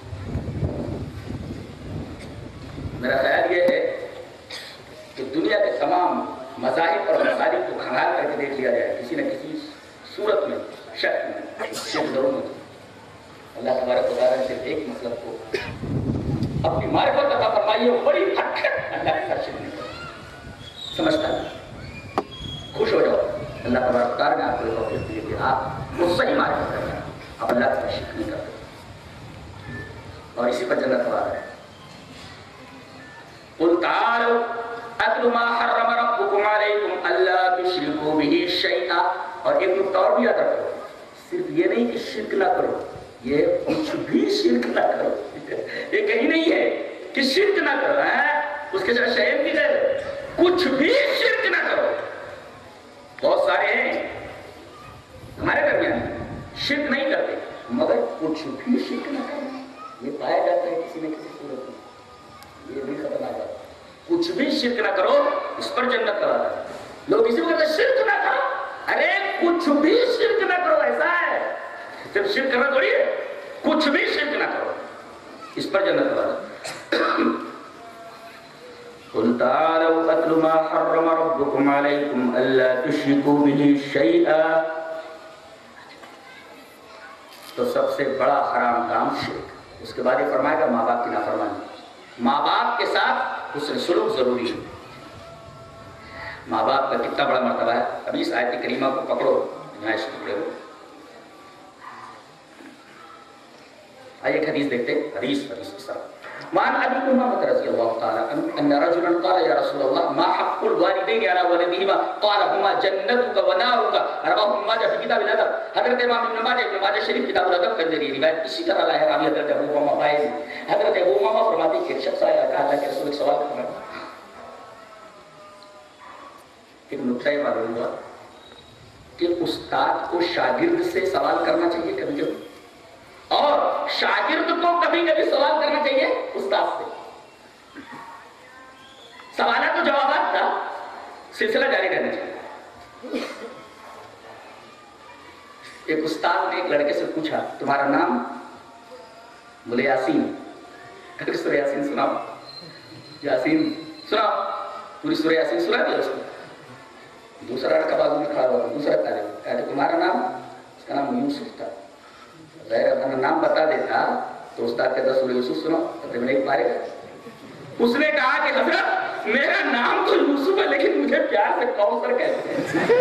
میرا خیال یہ ہے کہ دنیا کے تمام مذاہب اور مسالک کو کھنگال کر کے دیکھ لیا جائے، کسی نہ کسی صورت میں شک میں شرک ضرور ہوتی. اللہ تبارک و تعالیٰ نے صرف ایک مطلب کو اپنی معرفت عطا فرمائی ہے، بڑی ہٹ کر اللہ کے ساتھ شرک نہیں کرتا. سمجھتا ہے، خوش ہو جاؤ، اللہ تبارک و تعالیٰ نے آپ کو توفیق دی کہ آپ وہ صحیح معرفت کرتے ہیں، آپ اللہ کے ساتھ شرک نہیں کرتے، اور اسی پر جنت وعدہ ہے. قل تعالوا اتل ما حرم ربكم عليكم الا تشركوا به شيئا. اور ایک نقطہ اور بھی یاد رکھو، صرف یہ نہیں کہ شرک نہ کرو، یہ کچھ بھی شرک نہ کرو. یہ کہیں نہیں ہے کہ شرک نہ کرو، اس کے ساتھ شہر کی غیر، کچھ بھی شرک نہ کرو. بہت سارے ہیں ہمارے درمیان شرک نہیں کرتے، مگر کچھ بھی شرک نہ کرو، یہ پایا جاتا ہے کسی نہ کسی صورت میں. یہ بھی ختم آ جاتا ہے. کچھ بھی شرک نہ کرو، اس پر جنت کرا ہے. لوگ اسی وقت شرک نہ کرو، ارے کچھ بھی شرک نہ کرو، ایسا ہے صرف شرک کرنا تھوڑی ہے، کچھ بھی شرک نہ کرو، اس پر جنت کرا ہے. قل تعالوا اتل ما حرم ربكم عليكم الا تشركوا به شيئا. تو سب سے بڑا حرام کام شرک. اس کے بعد یہ فرمائے گا ماں باپ کی نافرمانی. ماں باپ کے ساتھ حسن سلوک ضروری ہے. ماں باپ کا کتنا بڑا مرتبہ ہے. ابھی اس آیت کریمہ کو پکڑو، یہاں اس ٹکڑے کو آئیے ایک حدیث دیکھتے ہیں. حدیث اس طرح وعن ابي امامه رضي الله تعالى عنه ان رجلا قال يا رسول الله ما حق الوالدين على ولدهما قال هما جنتك ونارك. رواه ابن ماجہ في كتاب الادب. حضرت امام ابن ماجہ شریف کتاب الادب کے ذریعے روایت اسی طرح لایا ہے. حضرت ابو امامہ بھائی، حضرت ابو امامہ فرماتے ہیں کہ ایک شخص آیا، کہا اللہ کے رسول ایک سوال کرنا. ایک نقطہ یہ معلوم ہوا کہ استاد کو شاگرد سے سوال کرنا چاہیے کبھی کبھی، اور شاگرد کو کبھی کبھی سوال کرنا چاہیے استاد سے. سوالات و جوابات کا سلسلہ جاری رہنا چاہیے. ایک استاد نے ایک لڑکے سے پوچھا تمہارا نام؟ بولے یاسین. سورہ یاسین سناؤ. یاسین سناؤ، پوری سورہ یاسین سنا دیا اس کو. دوسرا لڑکا بازو میں کھڑا ہوا، دوسرا کہا کہ تمہارا نام؟ اس کا نام یوسف تھا. غیر اپنا نام بتا دیتا تو استاد کہتا سورہ یوسف سنو، تقریباً ایک پارے گا. اس نے کہا کہ حضرت میرا نام تو یوسف ہے لیکن مجھے پیار سے کوثر کہتے ہیں.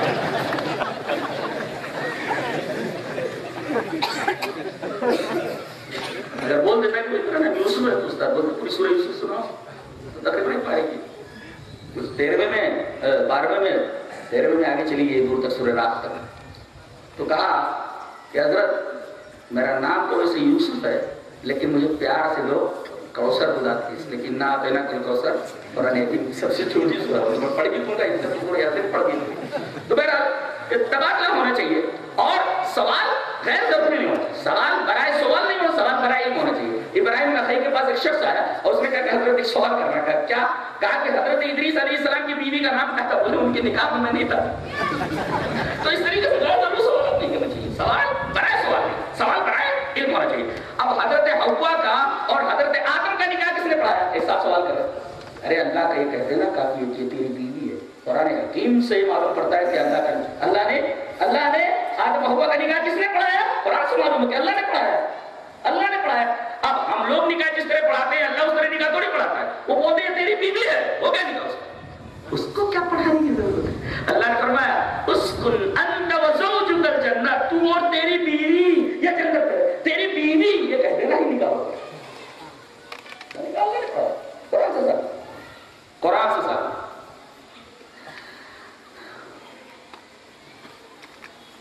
اگر بول دیتا ہے میرا نام یوسف ہے تو استاد بولتے پوری سورہ یوسف سنو تو تقریباً ایک پارے گی. 13ویں میں 12ویں میں 13ویں میں آگے چلی گئی دور تک سورہ رات تک. تو کہا کہ حضرت میرا نام تو ویسے یوسف ہے لیکن مجھے پیار سے لوگ کوثر بلاتے ہیں، لیکن نہ پینا کوئی کوثر اور انیتی سب سے چھوٹی صورت میں پڑھ بھی پڑھا ایسے پڑھ بھی. تو بہرحال تبادلہ ہونا چاہیے اور سوال غیر ضروری نہیں ہونا. سوال برائے سوال نہیں ہونا، سوال برائے علم ہونا چاہیے. ابراہیم نخعی کے پاس ایک شخص آیا اور اس نے کہا کہ حضرت ایک سوال کرنا ہے. کیا؟ کہا کہ حضرت ادریس علیہ السلام کی بیوی کا نام کیا تھا؟ بولے ان کے نکاح میں نہیں تھا. تو اس طریقے سے غیر ضروری سوال نہیں کرنا چاہیے. سوال برائے سوال نہیں، سوال برائے علم ہونا چاہیے. اب حضرت حوا کا اور حضرت آدم کا نکاح کس نے پڑھایا؟ ایک صاحب سوال کر رہے ہیں. ارے اللہ کا یہ کہتے ہیں نا کافی یہ تیری بیوی ہے. قرآن حکیم سے معلوم پڑتا ہے کہ اللہ نے آدم حوا کا نکاح کس نے پڑھایا؟ قرآن سے معلوم ہے کہ اللہ نے پڑھایا. اللہ نے پڑھایا. اب ہم لوگ نکاح جس طرح پڑھاتے ہیں اللہ اس طرح نکاح تھوڑی پڑھاتا ہے. وہ بولتے ہیں تیری بیوی ہے، وہ کیا نکاح اس کو کیا پڑھانے کی ضرورت ہے؟ اللہ نے فرمایا اسکن انت وزوجک الجنہ، تو اور تیری بیوی یہ جنت ہے. تیری بیوی یہ کہہ دینا ہی نکاح ہوگا. نکاح نہیں پڑھا قرآن سے ساتھ، قرآن سے ساتھ.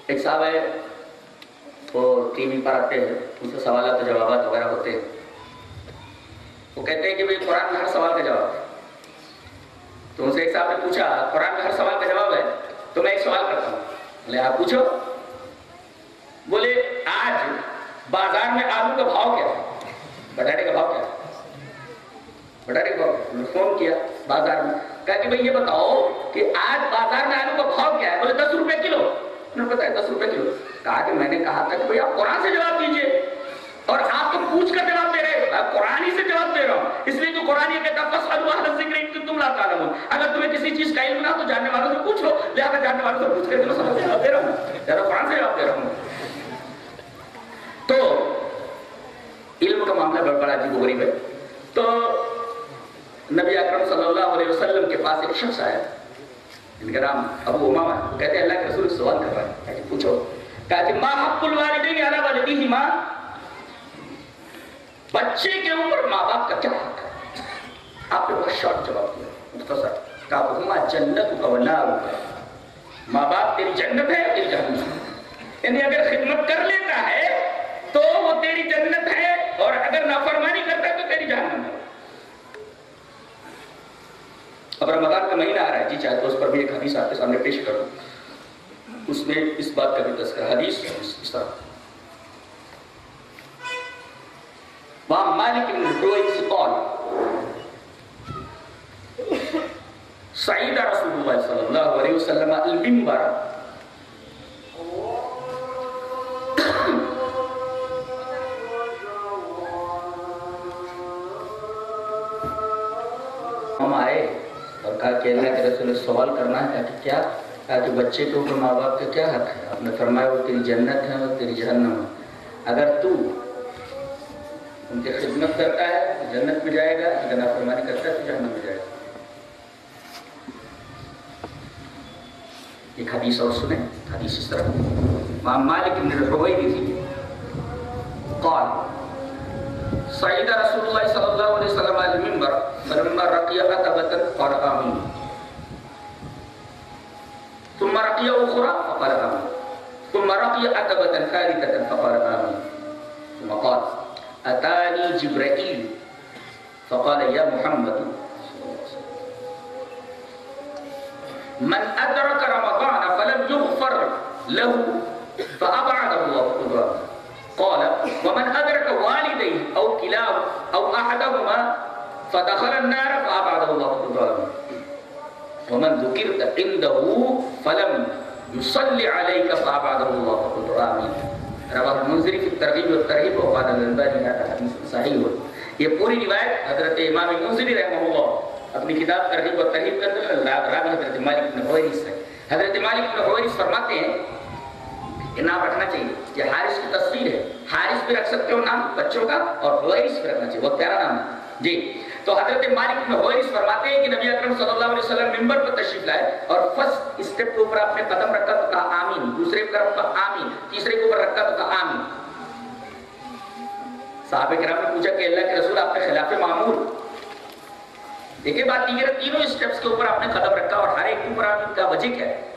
ایک صاحب ہے وہ ٹی وی پر آتے ہیں، ان سے سوالات و جوابات وغیرہ ہوتے ہیں. وہ کہتے ہیں کہ بھئی قرآن میں ہر سوال کا جواب ہے. تو ان سے ایک صاحب نے پوچھا قرآن میں ہر سوال کا جواب ہے تو میں ایک سوال کرتا ہوں. بولے آپ پوچھو. بولے آج بازار میں آلو کا بھاؤ کیا ہے؟ بٹاٹے کا بھاؤ کیا ہے؟ بٹاٹے کا بھاؤ. فون کیا بازار میں، کہا کہ بھئی یہ بتاؤ کہ آج بازار میں آلو کا بھاؤ کیا ہے؟ بولے 10 روپے کلو. انہوں نے بتایا 10 روپے کلو. کہا کہ میں نے کہا تھا کہ بھئی آپ قرآن سے جواب دیجئے، اور آپ تو پوچھ کر جواب دے رہے ہیں. قرآن ہی سے جواب دے رہا ہوں، اس لیے کہ قرآن یہ کہتا ہے فَاسْأَلُوا أَهْلَ الذِّكْرِ إِن كُنتُمْ لَا تَعْلَمُونَ. اگر تمہیں کسی چیز کا علم نہ ہو تو جاننے والوں سے پوچھ لو. لہذا جاننے والوں سے پوچھ کر تمہیں سمجھ جواب دے رہا ہوں، لہذا قرآن سے جواب دے رہا ہوں. تو علم کا معاملہ بڑا عجیب و غریب ہے. تو نبی اکرم صلی اللہ علیہ وسلم کے پاس ایک شخص آیا، ان کا نام ابو امامہ. کہتے ہیں اللہ کے رسول سوال کر رہا ہے، پوچھو. کہا کہ ما حق الوالدین علی ولدیہما، بچے کے اوپر ماں باپ کا کیا حق ہے؟ آپ نے بہت شارٹ جواب دیا، مختصر. کہا ہما جنت و نار، ماں باپ تیری جنت ہے تیری جہنم ہے. یعنی اگر خدمت کر لیتا ہے تو وہ تیری جنت ہے، اور اگر نافرمانی کرتا ہے تو تیری جہنم ہے. اب رمضان کا مہینہ آ رہا ہے، جی چاہے تو اس پر بھی ایک حدیث آپ کے سامنے پیش کروں. اس میں اس بات کا بھی تذکرہ حدیث اس طرح. وعن مالک بن الحویرث قال صعد رسول اللہ صلی اللہ علیہ وسلم المنبر ہم آئے اور کہا کہ اللہ کے رسول سوال کرنا ہے. کہا کہ کیا؟ کہا کہ بچے کے اوپر ماں باپ کا کیا حق ہے؟ آپ نے فرمایا وہ تیری جنت ہے اور تیری جہنم ہے. اگر تو ان کی خدمت کرتا ہے تو جنت میں جائے گا، اگر نافرمانی کرتا ہے تو جہنم میں جائے گا. ایک حدیث اور سنیں. حدیث اس طرح وعن مالک بن الحویرث قال صعد رسول اللہ صلی اللہ علیہ وسلم علی المنبر فلما رقی عتبة قال آمین ثم رقی اخرى فقال آمین ثم رقی عتبة ثالثة فقال آمین ثم قال اتانی جبرائیل فقال یا محمد من ادرک رمضان فلم یغفر له فابعده الله قدرا. قال ومن ادرک والديه او كلاه او احدهما فدخل النار فابعده الله قدرا. ومن ذکرت عنده فلم يصلي عليك فابعده الله قدرا. رواه المنذری فی الترغیب والترہیب وقال الالبانی هذا حدیث صحیح. یہ پوری روایت حضرت امام منذری رحمہ اللہ اپنی کتاب ترغیب و ترہیب کے اندر راوی حضرت مالک بن حویرث ہے. حضرت مالک بن حویرث فرماتے ہیں کہ نام رکھنا چاہیے. یہ حارث کی تصویر ہے، حارث بھی رکھ سکتے ہو نام بچوں کا، اور حویرث بھی رکھنا چاہیے، بہت پیارا نام ہے جی. تو حضرت مالک بن حویرث فرماتے ہیں کہ نبی اکرم صلی اللہ علیہ وسلم منبر پر تشریف لائے اور فرسٹ اسٹیپ کے اوپر اپنے قدم رکھا تو کہا آمین، دوسرے پر کہا آمین، تیسرے کے اوپر رکھا تو کہا آمین. صحابہ کرام نے پوچھا کہ اللہ کے رسول آپ نے خلاف معمول دیکھیں بات دیگر تینوں اسٹیپس کے اوپر آپ نے قدم رکھا اور ہر ایک کے اوپر آمین کا وجہ کیا ہے؟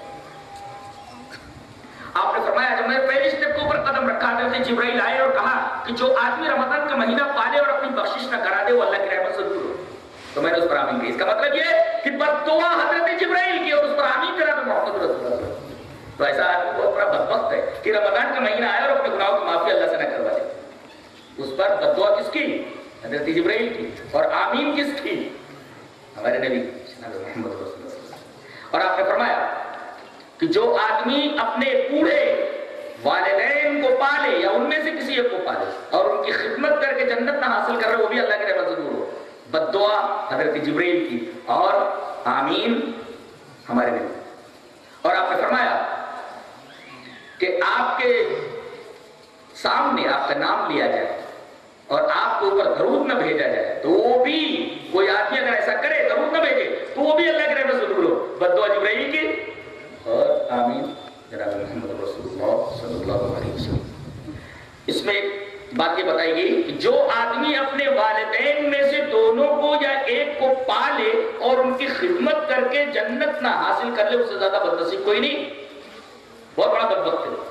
آپ نے فرمایا جب میں نے پہلے اسٹیپ کے اوپر قدم رکھا حضرت جبرائیل آئے اور کہا کہ جو آدمی رمضان کا مہینہ پالے اور اپنی بخشش نہ کرا دے وہ اللہ کی رحمت سے دور ہو. تو میں نے اس پر آمین کی. اس کا مطلب یہ کہ بد دعا حضرت جبرائیل کی اور اس پر آمین کرا تو محمد رسول اللہ. تو ایسا آدمی بہت بڑا بدبخت ہے کہ رمضان کا مہینہ آیا اور اپنے گناہوں کی معافی اللہ سے نہ کروا دے. اس پر بد دعا کس کی؟ حضرت جبرائیل کی. اور آمین کس کی؟ ہمارے نبی محمد رسول اللہ. اور آپ نے فرمایا کہ جو آدمی اپنے بوڑھے والدین کو پالے یا ان میں سے کسی ایک کو پالے اور ان کی خدمت کر کے جنت نہ حاصل کر رہے وہ بھی اللہ کی رحمت سے دور ہو. بد دعا حضرت جبرائیل کی اور آمین ہمارے نبی. اور آپ نے فرمایا کہ آپ کے سامنے آپ کا نام لیا جائے اور آپ کے اوپر درود نہ بھیجا جائے تو وہ بھی کوئی آدمی اگر ایسا کرے درود نہ بھیجے تو وہ بھی اللہ کی رحمت سے دور ہو. بد دعا جبرائیل کی اور آمین جناب محمد رسول اللہ صلی اللہ علیہ وسلم. اس میں ایک بات یہ بتائی گئی کہ جو آدمی اپنے والدین میں سے دونوں کو یا ایک کو پالے اور ان کی خدمت کر کے جنت نہ حاصل کر لے اس سے زیادہ بدنصیب کوئی نہیں. بہت بڑا بدبخت ہے.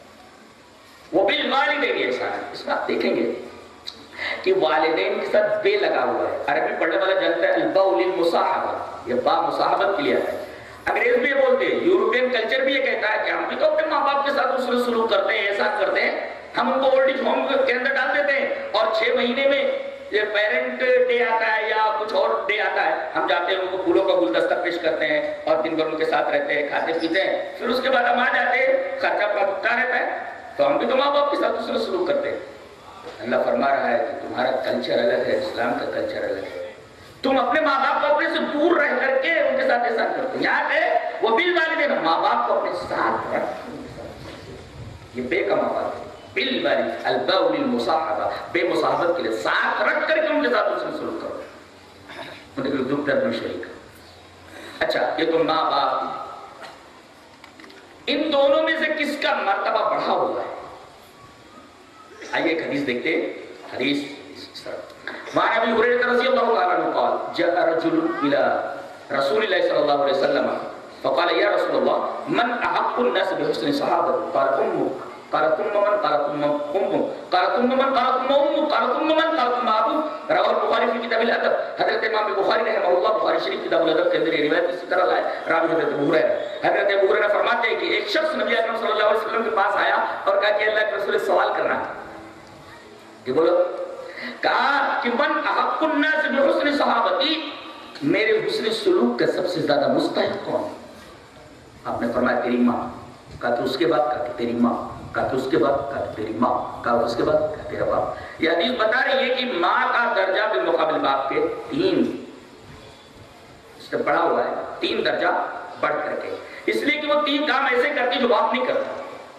وہ بالوالدین احسانا، اس میں آپ دیکھیں گے کہ والدین کے ساتھ بے لگا ہوا ہے. عربی پڑھنے والا جانتا ہے الباء للمصاحبہ، یہ با مصاحبت کے لیے ہے. انگریز بھی یہ بولتے ہیں، یورپین کلچر بھی یہ کہتا ہے کہ ہم بھی تو اپنے ماں باپ کے ساتھ حسن سلوک کرتے ہیں، احسان کرتے ہیں. ہم ان کو اولڈ ایج ہوم کے اندر ڈال دیتے ہیں اور 6 مہینے میں پیرنٹ ڈے آتا ہے یا کچھ اور ڈے آتا ہے، ہم جاتے ہیں ان کو پھولوں کا گلدستہ پیش کرتے ہیں اور دن بھر ان کے ساتھ رہتے ہیں، کھاتے پیتے ہیں. پھر اس کے بعد ہم آ جاتے ہیں، خرچہ اپنا بھگتا رہتا ہے. تو ہم بھی تو ماں باپ کے ساتھ حسن سلوک کرتے ہیں. اللہ فرما رہا ہے کہ تمہارا کلچر الگ ہے، اسلام کا کلچر الگ ہے. تم اپنے ماں باپ کو اپنے سے دور رہ کر کے ان کے ساتھ احسان کرتے ہیں. یہاں پہ وہ بالوالدین، ماں باپ کو اپنے ساتھ رکھ، یہ بے کا ماں باپ ہے. بالوالدین الباء للمصاحبہ، بے مصاحبت کے لیے ساتھ رکھ کر کے ان کے ساتھ حسن سلوک کرو، ان کے دکھ درد میں شریک. اچھا یہ تو ماں باپ، ان دونوں میں سے کس کا مرتبہ بڑھا ہوا ہے؟ آئیے ایک حدیث دیکھتے ہیں. حدیث وعن ابي هريره رضي الله تعالى عنه قال جاء رجل الى رسول الله صلى الله عليه وسلم فقال يا رسول الله من احق الناس بحسن صحابتي؟ قال امك. قال ثم من؟ قال ثم امك. قال ثم من؟ قال ثم امك. قال ثم من؟ قال ثم ابوك. رواه البخاري في كتاب الادب. حضرت امام بخاری رحمہ اللہ بخاری شریف کتاب الادب کے اندر یہ روایت اسی طرح لائے. راوی حضرت ابو ہریرہ. حضرت ابو ہریرہ فرماتے ہیں کہ ایک شخص نبی اکرم صلی اللہ علیہ وسلم کے پاس آیا اور کہا کہ اللہ کے رسول سوال کرنا ہے. یہ بولو، کہا کہ من احق الناس بحسن صحابتی، میرے حسن سلوک کا سب سے زیادہ مستحق کون؟ آپ نے فرمایا تیری ماں. کہا کہ اس کے بعد؟ کہا کہ تیری ماں. کہا کہ اس کے بعد؟ کہا کہ تیری ماں. کہا اس کے بعد؟ کہا تیرا باپ. یہ حدیث بتا رہی ہے کہ ماں کا درجہ بالمقابل باپ کے 3 اس سے بڑا ہوا ہے، 3 درجہ بڑھ کر کے. اس لیے کہ وہ 3 کام ایسے کرتی جو باپ نہیں کرتا.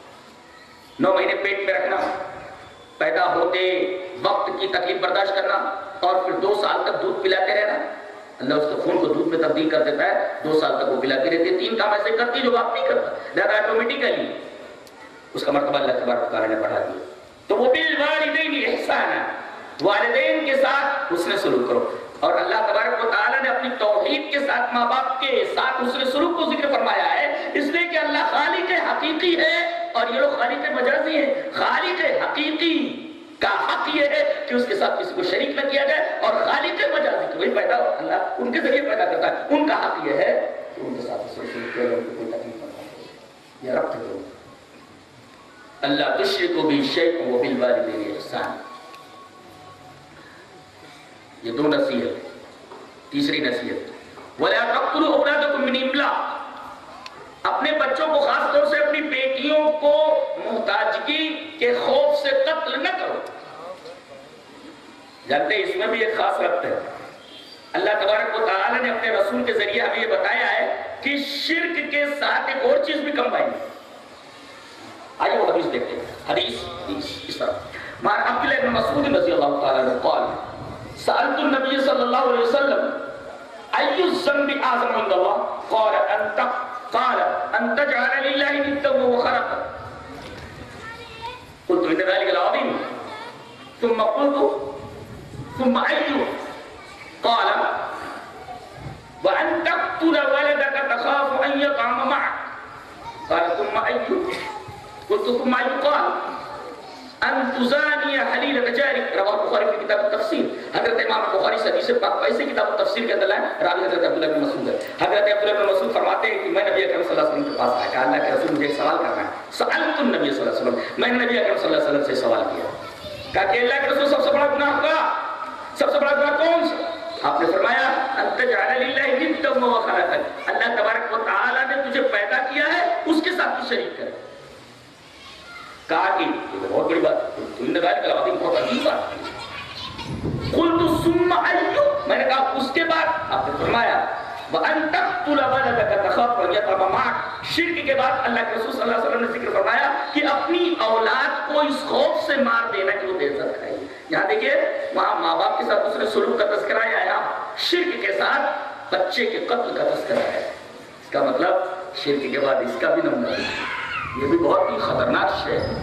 9 مہینے پیٹ میں رکھنا، پیدا ہوتے وقت کی تکلیف برداشت کرنا، اور پھر 2 سال تک دودھ پلاتے رہنا. اللہ اس کے خون کو دودھ میں تبدیل کر دیتا ہے، 2 سال تک وہ پلاتی رہتی ہے. 3 کام ایسے کرتی جو باپ نہیں کرتا، لہذا آٹومیٹیکلی اس کا مرتبہ اللہ تبارک و تعالیٰ نے بڑھا دیا. تو وہ بالوالدین احسانا، والدین کے ساتھ حسن سلوک کرو. اور اللہ تبارک و تعالیٰ نے اپنی توحید کے ساتھ ماں باپ کے ساتھ حسن سلوک کو ذکر فرمایا ہے، اس لیے کہ اللہ خالق حقیقی ہے اور یہ لوگ خالق مجازی ہیں. خالق حقیقی کا حق یہ ہے کہ اس کے ساتھ کسی کو شریک نہ کیا جائے، اور خالق مجازی کہ وہی پیدا ہو، اللہ ان کے ذریعے پیدا کرتا ہے. ان کا حق یہ ہے کہ ان کے ساتھ حسن سلوک کیا جائے، ان کو کوئی تکلیف نہ پہنچے. یہ رب کرو اللہ تشرکوا بہ شیئا وبالوالدین احسانا. یہ 2 نصیحت. تیسری نصیحت وَلَا تَقْتُلُوا أَوْلَادَكُم مِّنْ إِمْلَاقٍ، اپنے بچوں کو خاص طور سے اپنی بیٹیوں کو محتاجگی کے خوف سے قتل نہ کرو. جانتے ہیں اس میں بھی ایک خاص ربط ہے. اللہ تبارک و تعالی نے اپنے رسول کے ذریعے ہمیں یہ بتایا ہے کہ شرک کے ساتھ ایک اور چیز بھی کمبائن ہے. آئیے وہ حدیث دیکھتے ہیں. حدیث اس طرح مان عبداللہ بن مسعود رضی اللہ تعالی عنہ قال سألت النبي صلى الله عليه وسلم أي الذنب أعظم عند الله؟ قال أن تجعل لله ندا وهو خلقك. قلت إن ذلك العظيم. ثم قلت ثم أي؟ قال وأن تقتل ولدك تخاف أن يطعم معك. قال ثم أي؟ قلت ثم أي؟ قال ان تزانی حلیلۃ جارک. رواه البخاری فی کتاب التفسیر. حضرت امام بخاری حدیث پاک ایسے کتاب التفسیر کے اندر لائے. راوی حضرت عبداللہ بن مسعود ہے. حضرت عبداللہ بن مسعود فرماتے ہیں کہ میں نبی اکرم صلی اللہ علیہ وسلم کے پاس آیا، کہا اللہ کے رسول مجھے ایک سوال کرنا ہے. سألت النبی صلی اللہ علیہ وسلم، میں نے نبی اکرم صلی اللہ علیہ وسلم سے سوال کیا، کہا کہ اللہ کے رسول سب سے بڑا گناہ کا سب سے بڑا گناہ کون سا؟ آپ نے فرمایا ان تجعل للہ ندا وهو خلقك، اللہ تبارک و تعالی نے تجھے پیدا کیا ہے اس کے ساتھ تو شریک کرے. کہا کہ یہ تو بہت بڑی بات ہے، ان ذالک العظیم، بہت عظیم بات ہے. قلت ثم أي؟ میں نے کہا اس کے بعد. آپ نے فرمایا وَأَن تَقْتُلَ وَلَدَكَ تَخَافُ أَن يَطْعَمَ مَعَكَ. شرک کے بعد اللہ کے رسول صلی اللہ علیہ وسلم نے ذکر فرمایا کہ اپنی اولاد کو اس خوف سے مار دینا کہ وہ دیر تک کھائے. یہاں دیکھیے وہاں ماں باپ کے ساتھ اس نے سلوک کا تذکرہ ہے، یہاں شرک کے ساتھ بچے کے قتل کا تذکرہ ہے. اس کا مطلب شرک کے بعد اس کا بھی نمبر ہے. یہ بھی بہت ہی خطرناک شے ہے.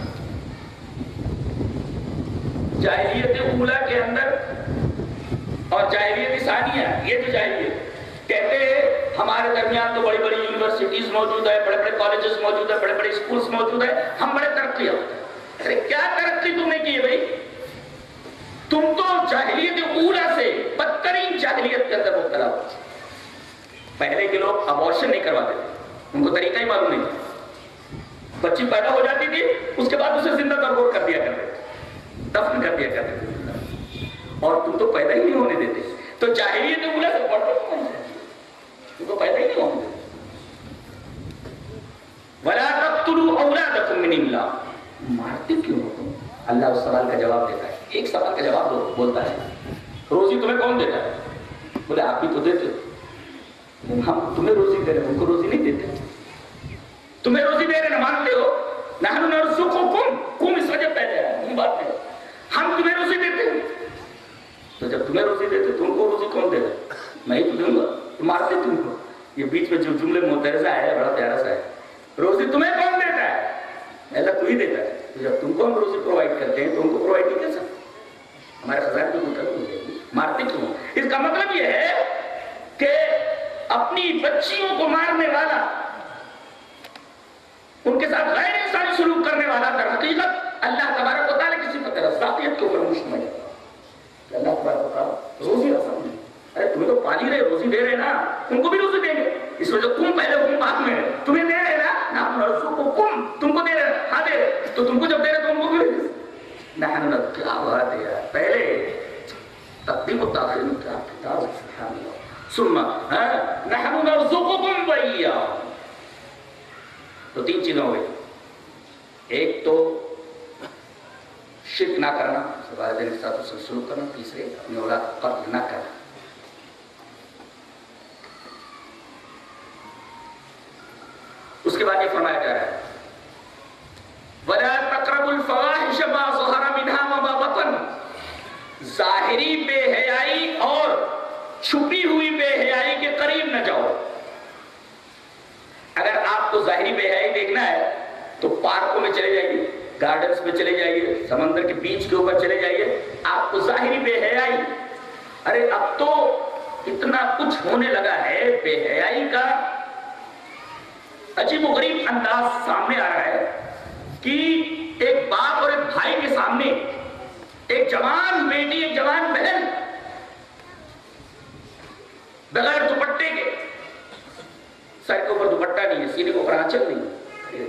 جاہلیت اولا کے اندر اور جاہلیت ثانیہ، یہ جو جاہلیت کہتے ہیں ہمارے درمیان تو بڑی بڑی یونیورسٹیز موجود ہے، بڑے بڑے کالجز موجود ہے، بڑے بڑے اسکولز موجود ہے، ہم بڑے ترقی ہوتے ہیں. ارے کیا ترقی تم نے کی ہے بھائی؟ تم تو جاہلیت اولا سے بدترین جاہلیت کے اندر مبتلا ہو. پہلے کے لوگ ابورشن نہیں کرواتے تھے، ان کو طریقہ ہی معلوم نہیں تھا. بچی پیدا ہو جاتی تھی، اس کے بعد اسے زندہ درگور کر دیا کرتے تھے، دفن کر دیا کرتے تھے، اور تم تو پیدا ہی نہیں ہونے دیتے. تو جاہلیت اولا سے پڑھتے تم تو پیدا ہی نہیں ہونے دیتے. وَلَا تَقْتُلُوا أَوْلَادَكُمْ مِنْ إِمْلَاقٍ. مارتے کیوں ہو تم؟ اللہ اس سوال کا جواب دیتا ہے. ایک سوال کا جواب دو، بولتا ہے روزی تمہیں کون دیتا ہے؟ بولے آپ ہی تو دیتے ہو. ہم تمہیں روزی دے رہے ہیں، ان کو روزی نہیں دیتے. تمہیں روزی دے رہے ہیں، مانتے ہو؟ نحن نرزقکم، کم اس وجہ پیدا ہے، یہ بات ہے. ہم تمہیں روزی دیتے ہیں. تو جب تمہیں روزی دیتے تو ان کو روزی کون دے رہا ہے؟ میں ہی تو دوں گا. تو مارتے تم کو. یہ بیچ میں جو جملے معترضہ ہے بڑا پیارا سا ہے. روزی تمہیں کون دیتا ہے؟ اللہ تو ہی دیتا ہے. تو جب تم کو ہم روزی پرووائڈ کرتے ہیں تو ان کو پرووائڈ نہیں کر سکتے. ہمارے خزانے کی مطلب ہو جائے گی. مارتے کیوں؟ اس کا مطلب یہ ہے کہ اپنی بچیوں کو مارنے والا، ان کے ساتھ غیر انسانی سلوک کرنے والا در حقیقت اللہ تبارک و تعالیٰ کی صفت رزاقیت کے اوپر مشتمل ہے. اللہ تبارک و تعالیٰ روزی رسم نہیں. ارے تمہیں تو پانی رہے، روزی دے رہے نا، ان کو بھی روزی دیں گے. اس وجہ تم پہلے حکم بعد میں تمہیں دے رہے نا، تم کو دے رہے. ہاں دے رہے تو تم کو جب دے رہے تو ان کو بھی نہ. کیا بات ہے یار، پہلے تقدیم و تاخیر میں کیا کتاب ہے. سبحان اللہ. ثم نحن نرزقکم وإياهم. تو تین چیزیں ہو گئی. ایک تو شرک نہ کرنا، والدین کے ساتھ اسے سلوک کرنا. تیسرے اپنی اولاد کو قتل نہ کرنا. اس کے بعد یہ فرمایا جا رہا ہے وَلَا تَقْرَبُوا الْفَوَاحِشَ مَا ظَهَرَ مِنْهَا وَمَا بَطَنَ. ظاہری بے حیائی اور چھپی ہوئی بے حیائی کے قریب نہ جاؤ. اگر آپ کو ظاہری بے حیائی دیکھنا ہے تو پارکوں میں چلے جائیے، گارڈنز میں چلے جائیے، سمندر کے بیچ کے اوپر چلے جائیے. آپ کو ظاہری بے حیائی، ارے اب تو اتنا کچھ ہونے لگا ہے بے حیائی کا عجیب و غریب انداز سامنے آ رہا ہے کہ ایک باپ اور ایک بھائی کے سامنے ایک جوان بیٹی، ایک جوان بہن بغیر دوپٹے کے، سر کے اوپر دوپٹہ نہیں ہے، سینے کے اوپر آنچل نہیں ہے،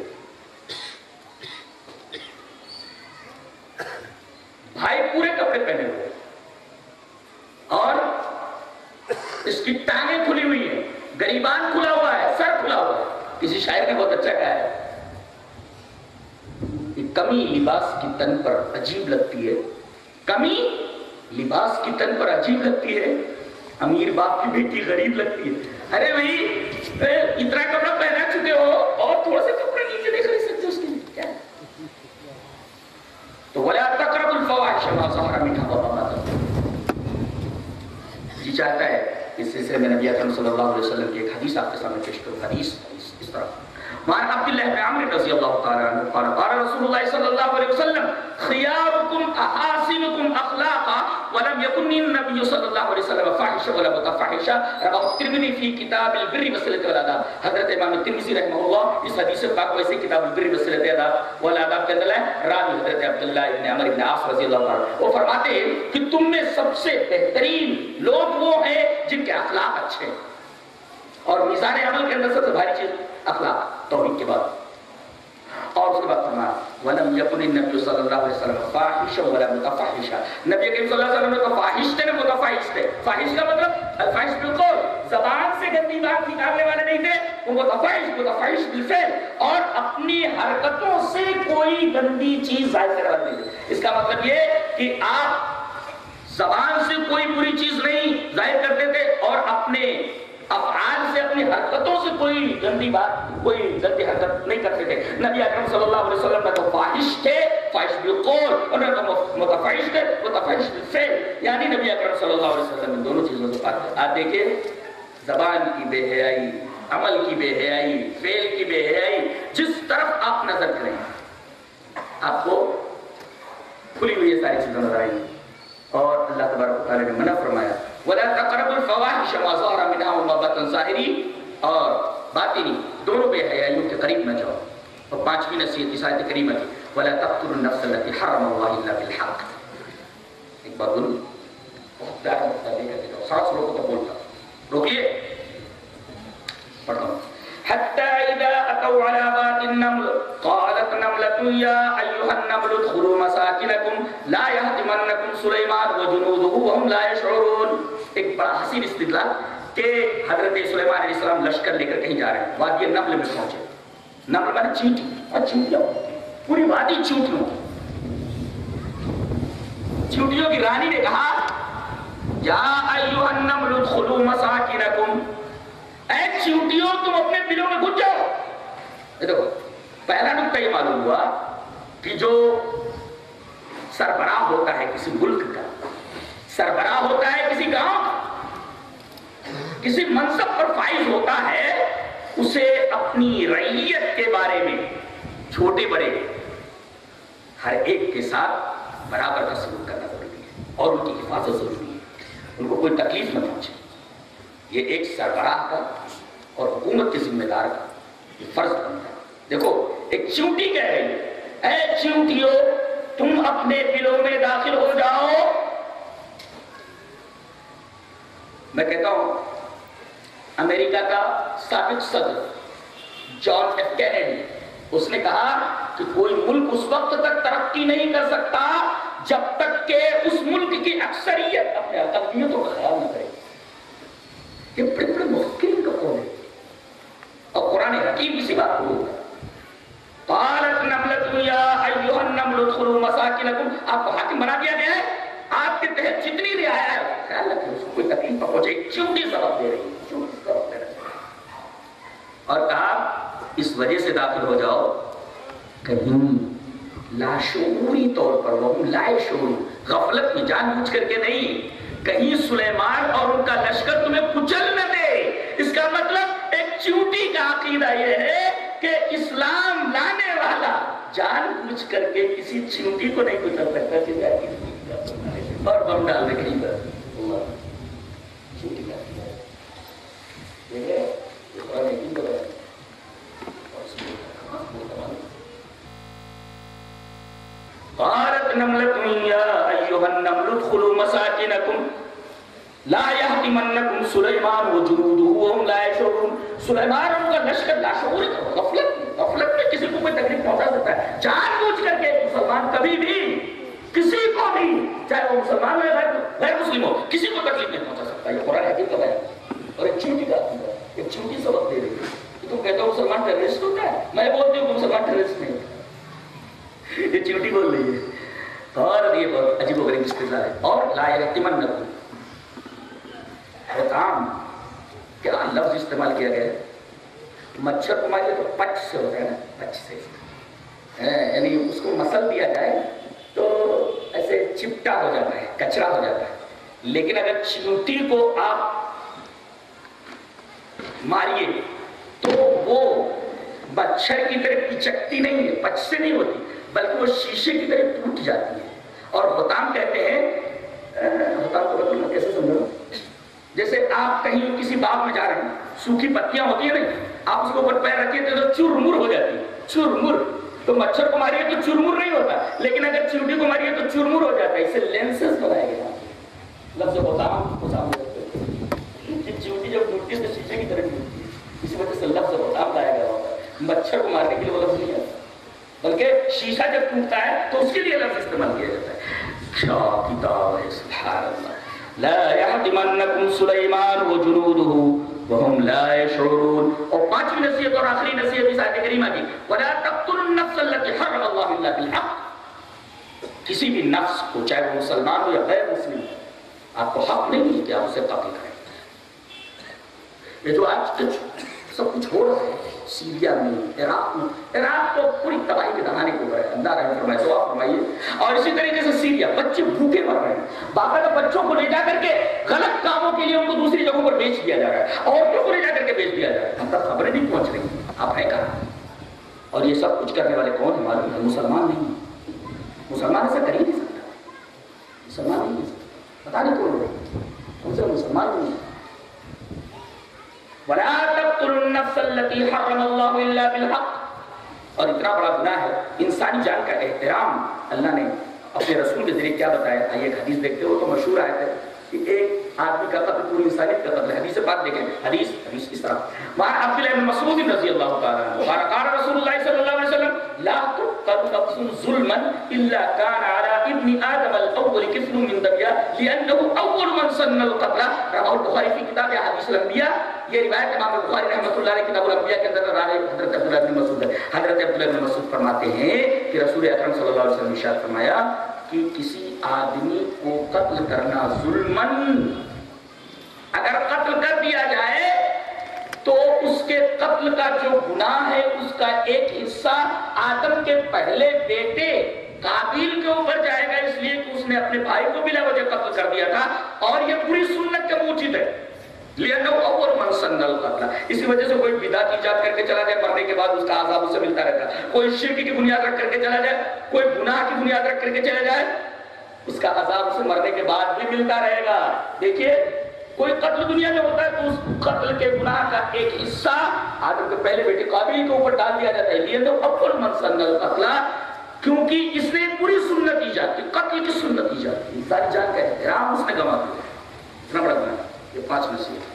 بھائی پورے کپڑے پہنے ہوئے اور اس کی ٹانگیں کھلی ہوئی ہیں، گریبان کھلا ہوا ہے، سر کھلا ہوا ہے. کسی شاعر نے بہت اچھا کہا ہے کہ کمی لباس کی تن پر عجیب لگتی ہے، کمی لباس کی تن پر عجیب لگتی ہے، امیر باپ کی بیٹی غریب لگتی ہے. ارے بھائی اتنا کپڑا پہنا چکے ہو اور تھوڑا سا کپڑا نیچے نہیں خرید سکتے اس کے لیے کیا؟ تو وَلَا تَقْرَبُوا الْفَوَاحِشَ مَا ظَهَرَ مِنْهَا وَمَا بَطَنَ. جی چاہتا ہے اس سلسلے میں نبی اکرم صلی اللہ علیہ وسلم کی ایک حدیث آپ کے سامنے پیش کروں. حدیث اس طرح وعن عبد الله بن عمرو رضی اللہ تعالی عنہ قال قال رسول اللہ صلی اللہ علیہ وسلم خياركم احاسنكم اخلاقا ولم يكن النبي صلی اللہ علیہ وسلم فاحشا ولا متفحشا. رواه الترمذی فی کتاب البر والصلة والآداب. حضرت امام ترمذی رحمہ اللہ اس حدیث پاک کو ایسے کتاب البر والصلة والآداب والآداب کے اندر ہے راوی حضرت عبداللہ ابن عمرو ابن عاص رضی اللہ عنہ. وہ فرماتے ہیں کہ تم میں سب سے بہترین لوگ وہ ہیں جن کے اخلاق اچھے ہیں. اور میزان عمل کے اندر سب سے بھاری چیز اخلاق، توحید کے بعد. اور اس کے بعد فرمایا وَلَمْ يَكُنِ النَّبِيُّ صلی اللہ علیہ وسلم فَاحِشًا وَلَا مُتَفَحِشًا. نبی کریم صلی اللہ علیہ وسلم نے فاحش تھے نہ متفحش تھے. فاحش کا مطلب الفاحش بالقول، زبان سے گندی بات نکالنے والے نہیں تھے. وہ متفحش بالفعل، اور اپنی حرکتوں سے کوئی گندی چیز ظاہر کرنے والے نہیں تھے. اس کا مطلب یہ کہ آپ زبان سے کوئی بری چیز نہیں ظاہر کرتے تھے اور اپنے افعال سے، اپنی حرکتوں سے کوئی گندی بات، کوئی گندی حرکت نہیں کرتے تھے. نبی اکرم صلی اللہ علیہ وسلم نہ تو فاحش تھے، فاحش بالقول، اور نہ تو متفحش تھے، متفحش بالفعل. یعنی نبی اکرم صلی اللہ علیہ وسلم نے دونوں چیزوں سے پاک. آپ دیکھیں زبان کی بے حیائی، عمل کی بے حیائی، فعل کی بے حیائی، جس طرف آپ نظر کریں آپ کو کھلی ہوئی یہ ساری چیزیں نظر آئیں. اور اللہ تبارک و تعالیٰ نے منع فرمایا وَلَا تَقْرَبُوا الْفَوَاحِشَ مَا ظَهَرَ مِنْهَا وَمَا بَطَنَ، ظاہری اور باطنی دونوں بے حیائیوں کے قریب نہ جاؤ. اور پانچویں نصیحت اس آیت کریمہ کی وَلَا تَقْتُلُوا النَّفْسَ الَّتِي حَرَّمَ اللَّهُ إِلَّا بِالْحَقِّ. ایک بار بولوں بہت پیارا مطلب لے کر کے جاؤ، ساتھ لوگوں کو بولتا روکیے پڑھتا ہوں. حتى إذا أتوا على باب النمل قالت نملة يا أيها النمل ادخلوا مساكنكم لا يهتمنكم سليمان وجنوده وهم لا يشعرون. ایک بڑا حسین استدلال کہ حضرت سلیمان علیہ السلام لشکر لے کر کہیں جا رہے ہیں، وادی نمل میں پہنچے. نمل مانے چینٹی، اور چینٹیاں پوری وادی چینٹیوں. چینٹیوں کی رانی نے کہا یا ایھا النمل ادخلوا مساکنکم، اے چیونٹیوں تم اپنے بلوں میں گھس جاؤ. دیکھو پہلا نکتہ یہ معلوم ہوا کہ جو سربراہ ہوتا ہے کسی ملک کا، سربراہ ہوتا ہے کسی گاؤں، کسی منصب پر فائز ہوتا ہے، اسے اپنی رعیت کے بارے میں چھوٹے بڑے ہر ایک کے ساتھ برابر کا سلوک کرنا ضروری ہے اور ان کی حفاظت ضروری ہے، ان کو کوئی تکلیف نہ پہنچے. یہ ایک سربراہ کا اور حکومت کے ذمہ دار کا یہ فرض بنتا ہے. دیکھو ایک چیونٹی کہہ رہی ہے اے چیونٹیوں تم اپنے بلوں میں داخل ہو جاؤ. میں کہتا ہوں امریکہ کا سابق صدر جان ایف کینیڈی، اس نے کہا کہ کوئی ملک اس وقت تک ترقی نہیں کر سکتا جب تک کہ اس ملک کی اکثریت اپنے اقلیتوں کا خیال نہ کرے. یہ بڑے بڑے مفکرین کا قول ہے اور قرآن حکیم اسی بات کو بولتا ہے. قالت نملۃ یا ایھا النمل ادخلوا مساکنکم، آپ کو حاکم بنا دیا گیا ہے، آپ کے تحت جتنی رعایا ہے خیال رکھیں اس کو کوئی تکلیف نہ پہنچے. چیونٹی سبب دے رہی ہے، چیونٹی سبب دے رہی ہے. اور کہا اس وجہ سے داخل ہو جاؤ کہیں لاشعوری طور پر، وہ لا شعور، غفلت میں جان بوجھ کر کے نہیں، کہیں سلیمان اور ان کا لشکر تمہیں کچل نہ دے. اس کا مطلب ایک چیونٹی کا عقیدہ یہ ہے کہ اسلام لانے والا جان بوجھ کر کے کسی چیونٹی کو نہیں کچل سکتا، چیزیں اور بم ڈال دے کہیں پر. چیونٹی کا قالت نملة يا أيها النمل ادخلوا مساكنكم لا يهتمنكم سليمان وجنوده وهم لا يشعرون. سلیمان ان کا لشکر لاشعوری غفلت میں کسی کو کوئی تکلیف پہنچا سکتا ہے. جان بوجھ کر کے مسلمان کبھی بھی کسی کو بھی، چاہے وہ مسلمان ہو یا غیر مسلم ہو، کسی کو تکلیف نہیں پہنچا سکتا. یہ قرآن حکیم کا بیان. اور ایک چیونٹی کا عقیدہ، ایک چیونٹی سبق دے رہی ہے. تم کہتے ہو مسلمان ٹیررسٹ ہوتا ہے، میں بولتی ہوں کہ مسلمان ٹیررسٹ نہیں ہوتا. یہ چیونٹی بول رہی ہے. اور یہ بہت عجیب و غریب استدلال ہے. اور لا یہتمنکم، حتام کیا لفظ استعمال کیا گیا ہے. مچھر کو مارے تو پچ سے ہوتا ہے نا، پچ سے، یعنی اس کو مسل دیا جائے تو ایسے چپٹا ہو جاتا ہے، کچرا ہو جاتا ہے. لیکن اگر چیونٹی کو آپ ماریے تو وہ مچھر کی طرح پچکتی نہیں ہے، پچ سے نہیں ہوتی، بلکہ وہ شیشے کی طرح ٹوٹ جاتی ہے. اور حتام کہتے ہیں، حتام کو میں کیسے سمجھوں، جیسے آپ کہیں کسی باغ میں جا رہے ہیں، سوکھی پتیاں ہوتی ہیں نا، آپ اس کے اوپر پیر رکھیے تو چرمر ہو جاتی ہے، چرمر. تو مچھر کو ماریے تو چرمر نہیں ہوتا، لیکن اگر چیونٹی کو ماریے تو چرمر ہو جاتا ہے. اس سے لینسز بنائے گئے لفظ حتام کو سامنے رکھتے ہیں. چیونٹی جب ٹوٹتی ہے تو شیشے کی طرح ٹوٹتی ہے، اسی وجہ سے لفظ حتام لایا گیا ہوتا ہے. مچھر کو مارنے کے لیے وہ لفظ نہیں آتا، بلکہ شیشہ جب ٹوٹتا ہے تو اس کے لیے لفظ استعمال کیا جاتا ہے. کیا کتاب ہے، سبحان اللہ. لا يهتمنكم سليمان وجنوده وهم لا يشعرون. اور پانچویں نصیحت اور آخری نصیحت اس آیت کریمہ کی ولا تقتلوا النفس التي حرم الله الا بالحق. کسی بھی نفس کو، چاہے وہ مسلمان ہو یا غیر مسلم ہو، آپ کو حق نہیں ہے کہ آپ اسے قتل کریں. یہ جو آج سب کچھ ہو رہا ہے سیریا میں، عراق میں، عراق تو پوری تباہی کے دہانے کو گئے، اللہ رحم فرمائے، دعا فرمائیے. اور اسی طریقے سے سیریا، بچے بھوکے مر رہے ہیں، باقاعدہ بچوں کو لے جا کر کے غلط کاموں کے لیے ان کو دوسری جگہوں پر بیچ دیا جا رہا ہے، عورتوں کو لے جا کر کے بیچ دیا جا رہا ہے. ہم تک خبریں نہیں پہنچ رہی، آپ ہیں کہاں؟ اور یہ سب کچھ کرنے والے کون ہیں معلوم ہے؟ مسلمان نہیں. مسلمان ایسا کر ہی نہیں سکتا، مسلمان نہیں کر سکتا. پتا نہیں کون لوگ دوسرا مسلمان نہیں ہے. وَلَا تَقْتُلُوا النَّفْسَ الَّتِي حَرَّمَ اللَّهُ إِلَّا بِالْحَقِّ. اور اتنا بڑا گناہ ہے انسانی جان کا احترام. اللہ نے اپنے رسول کے ذریعے کیا بتایا؟ آئیے ایک حدیث دیکھتے ہو تو مشہور آیت ہے کہ ایک آدمی کا قتل پوری انسانیت کا قتل ہے. حدیث سے بات دیکھیں. حدیث اس طرح وعن عبداللہ بن مسعود رضی اللہ تعالی عنہ قال قال رسول اللہ صلی اللہ علیہ وسلم لا تقتل نفس ظلما الا كان على ابن آدم الاول كفل من دمها لانه اول من سن القتل. رواه البخاری فی کتاب احادیث الانبیاء. یہ روایت امام بخاری رحمۃ اللہ علیہ کتاب الانبیاء کے اندر راوی حضرت عبداللہ بن مسعود ہے. حضرت عبداللہ بن مسعود فرماتے ہیں کہ رسول اکرم صلی اللہ علیہ وسلم نے ارشاد فرمایا کہ کسی آدمی کو قتل کرنا ظلمن، اگر قتل کر دیا جائے تو اس کے قتل کا جو گناہ ہے اس کا ایک حصہ آدم کے پہلے بیٹے قابیل کے اوپر جائے گا، اس لیے کہ اس نے اپنے بھائی کو بلا وجہ قتل کر دیا تھا. اور یہ پوری سنت کے موجب ہے. لِأَنَّهُ أَوَّلُ مَنْ سَنَّ الْقَتْلَ. اسی وجہ سے کوئی بدعت ایجاد کر کے چلا جائے مرنے کے بعد اس کا عذاب اسے ملتا رہتا ہے. کوئی شرک کی بنیاد رکھ کر کے چلا جائے، کوئی گناہ کی بنیاد رکھ کر کے چلا جائے، اس کا عذاب اسے مرنے کے بعد بھی ملتا رہے گا. دیکھیے کوئی قتل دنیا میں ہوتا ہے تو اس قتل کے گناہ کا ایک حصہ آدم کے پہلے بیٹے قابیل کے اوپر ڈال دیا جاتا ہے. لِأَنَّهُ أَوَّلُ مَنْ سَنَّ الْقَتْلَ. کیونکہ اس نے پوری سنت ایجاد کی، قتل کی سنت ایجاد کی. انسانی جان کا احترام اس نے گنوا دیا. اتنا بڑا گناہ. یہ 5 نصیحت.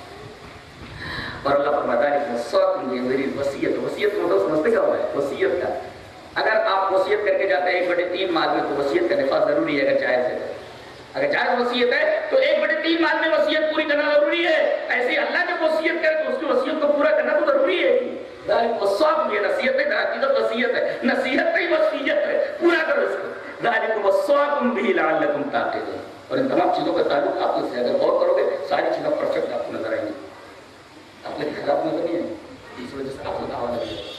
اور اللہ فرماتا ہے کہ وصیت یہ میری وصیت. وصیت کا مطلب سمجھتے کیا ہوا ہے؟ وصیت کا اگر آپ وصیت کر کے جاتے ہیں 1/3 مال میں تو وصیت کا نفاذ ضروری ہے اگر جائز ہے. اگر جائز وصیت ہے تو 1/3 مال میں وصیت پوری کرنا ضروری ہے. ایسے اللہ جب وصیت کرے تو اس کی وصیت کو پورا کرنا تو ضروری ہے. وصیت یہ نصیحت ہے، حقیقت وصیت ہے. نصیحت نہیں وصیت ہے، پورا کرو اس کو. ذالک وصاکم بہ لعلکم تعقلون. اور ان تمام چیزوں کا تعلق آپ سے اگر غور کرو گے ساری چیزیں پرفیکٹ آپ کو نظر آئیں گی. آپ لیکن خراب نظر نہیں ہے، اس وجہ سے آپ کو دعویٰ نہیں ہے.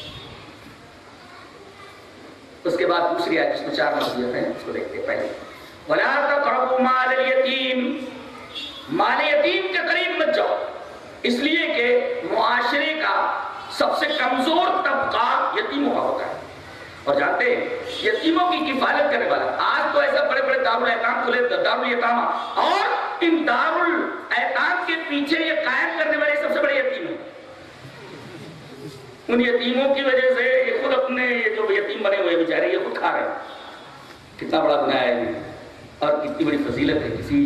اس کے بعد دوسری آیت جس میں 4 نصیحت ہیں اس کو دیکھتے ہیں. پہلے وَلَا تَقْرَبُوا مَالَ الْيَتِيمِ. مال یتیم کے قریب مت جاؤ، اس لیے کہ معاشرے کا سب سے کمزور طبقہ یتیموں کا ہوتا ہے. اور جانتے ہیں یتیموں کی کفالت کرنے والا آج تو ایسا بڑے بڑے دارالایتام کھلے، دارالایتام، اور ان دارالایتام کے پیچھے یہ قائم کرنے والے سب سے بڑے یتیم ہیں. ان یتیموں کی وجہ سے یہ خود اپنے جو یتیم بنے ہوئے بیچارے یہ خود کھا رہے ہیں. کتنا بڑا گناہ ہے اور کتنی بڑی فضیلت ہے کسی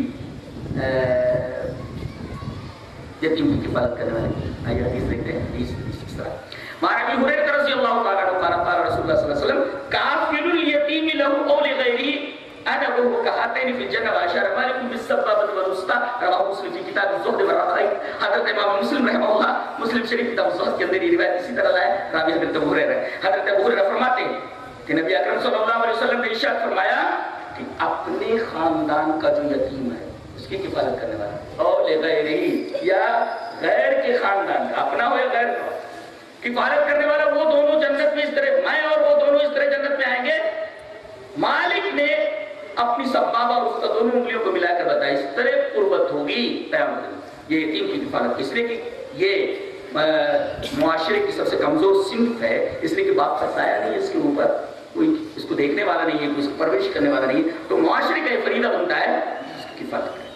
یتیم کی کفالت کرنے والے. آئیے حدیث دیکھتے ہیں. حدیث اس طرح معنی ابی ہریرہ رضی اللہ تعالی عنہ قال رسول اللہ صلی اللہ علیہ وسلم کافل الیتیم له او لغیره انا وهو كهاتين في الجنه واشار مالك بالسبابه والوسطى. رواه مسلم في كتاب الزهد والرقائق. حضرت امام مسلم رحمہ اللہ مسلم شریف کتاب الزہد کے اندر یہ روایت اسی طرح ہے. راوی حضرت ابو ہریرہ. حضرت ابو ہریرہ فرماتے ہیں کہ نبی اکرم صلی اللہ علیہ وسلم نے ارشاد فرمایا کہ اپنے خاندان کا جو یتیم ہے اس کی کفالت کرنے والا او لغیره یا غیر کے خاندان کا، اپنا ہو یا غیر کا، کفالت کرنے والا وہ دونوں جنت میں اس طرح، میں اور وہ دونوں اس طرح جنت میں آئیں گے. مالک نے اپنی سبابہ اور اس کا دونوں انگلیوں کو ملا کر بتایا اس طرح قربت ہوگی قیامت میں. یہ یتیم کی کفالت اس لیے کہ یہ معاشرے کی سب سے کمزور صنف ہے، اس لیے کہ باپ کا سایہ نہیں ہے اس کے اوپر، کوئی اس کو دیکھنے والا نہیں ہے، کوئی اس کو پرورش کرنے والا نہیں ہے. تو معاشرے کا یہ فریضہ بنتا ہے اس کی کفالت کرے.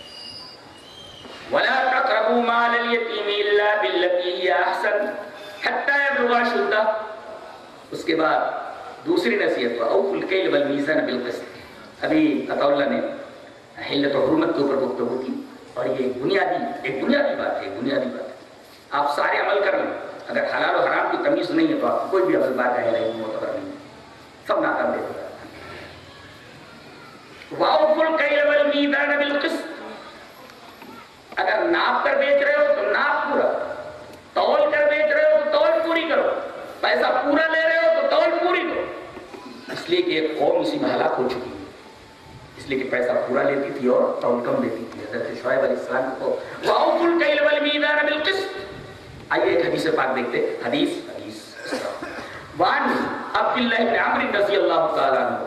وَلَا تَقْرَبُوا مَالَ الْيَتِيمِ إِلَّا بِالَّتِي هِيَ أَحْسَنُ حَتَّى يَبْلُغَ أَشُدَّهُ. اس کے بعد دوسری نصیحت وَأَوْفُوا الْكَيْلَ وَالْمِيزَانَ بِالْقِسْطِ. ابھی عطا اللہ نے حلت و حرمت کے اوپر گفتگو کی اور یہ ایک بنیادی بات ہے. بنیادی بات ہے. آپ سارے عمل کر لیں، اگر حلال و حرام کی تمیز نہیں ہے تو آپ کوئی بھی عمل بات ہے معتبر نہیں ہے، سب ناکام دے دے. وَأَوْفُوا الْكَيْلَ وَالْمِيزَانَ بِالْقِسْطِ. اگر ناپ کر بیچ رہے ہو تو ناپ پورا، تول کر بیچ رہے ہو تو تول پوری کرو، پیسہ پورا لے رہے ہو تو تول پوری کرو. اس لیے کہ ایک قوم اسی میں ہلاک ہو چکی ہے، اس لیے کہ پیسہ پورا لیتی تھی اور تول کم لیتی تھی. حضرت شعیب علیہ السلام کو وَأَوْفُوا الْكَيْلَ وَالْمِيزَانَ بِالْقِسْطِ. آئیے ایک حدیث پاک دیکھتے. حدیث وعن عبداللہ بن عمرو رضی اللہ تعالی عنہ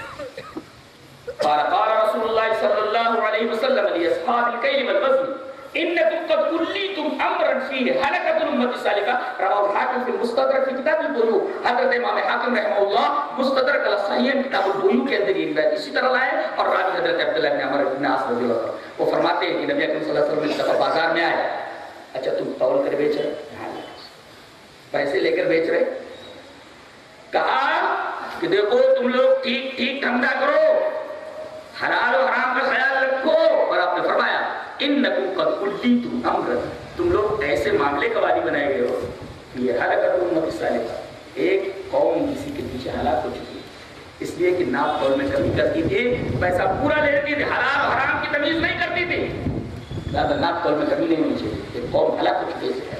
قال قال رسول اللہ صلی اللہ علیہ وسلم لأصحاب الكيل والوزن انکم قد کلیتم امرا فيه هلكت الامه السالفه رواه الحاکم فی المستدرک فی کتاب البیوع. حضرت امام حاکم رحمہ اللہ مستدرک علی الصحیحین کتاب البیوع کے اندر یہ روایت اسی طرح لائے اور راوی حضرت عبداللہ بن عمرو بن عاص رضی اللہ عنہ وہ فرماتے ہیں کہ نبی اکرم صلی اللہ علیہ وسلم ایک دفعہ بازار میں آئے. اچھا تم تول کر بیچ رہے, پیسے لے کر بیچ رہے, کہا کہ دیکھو تم لوگ ٹھیک ٹھیک دھندا کرو, حلال و حرام کا خیال رکھو. اور آپ نے فرمایا انکم قد کلیتم امرا, تم لوگ ایسے معاملے کا والی بنائے گئے ہو کہ یہ ہلاکت الامت السالفہ, ایک قوم کسی کے پیچھے ہلاک ہو چکی ہے اس لیے کہ ناپ تول میں کمی کرتی تھی, پیسہ پورا لیتی تھی, حلال و حرام کی تمیز نہیں کرتی تھی, زیادہ ناپ تول میں کمی نہیں ہونی چاہیے. ایک قوم ہلاک ہو چکی ہے.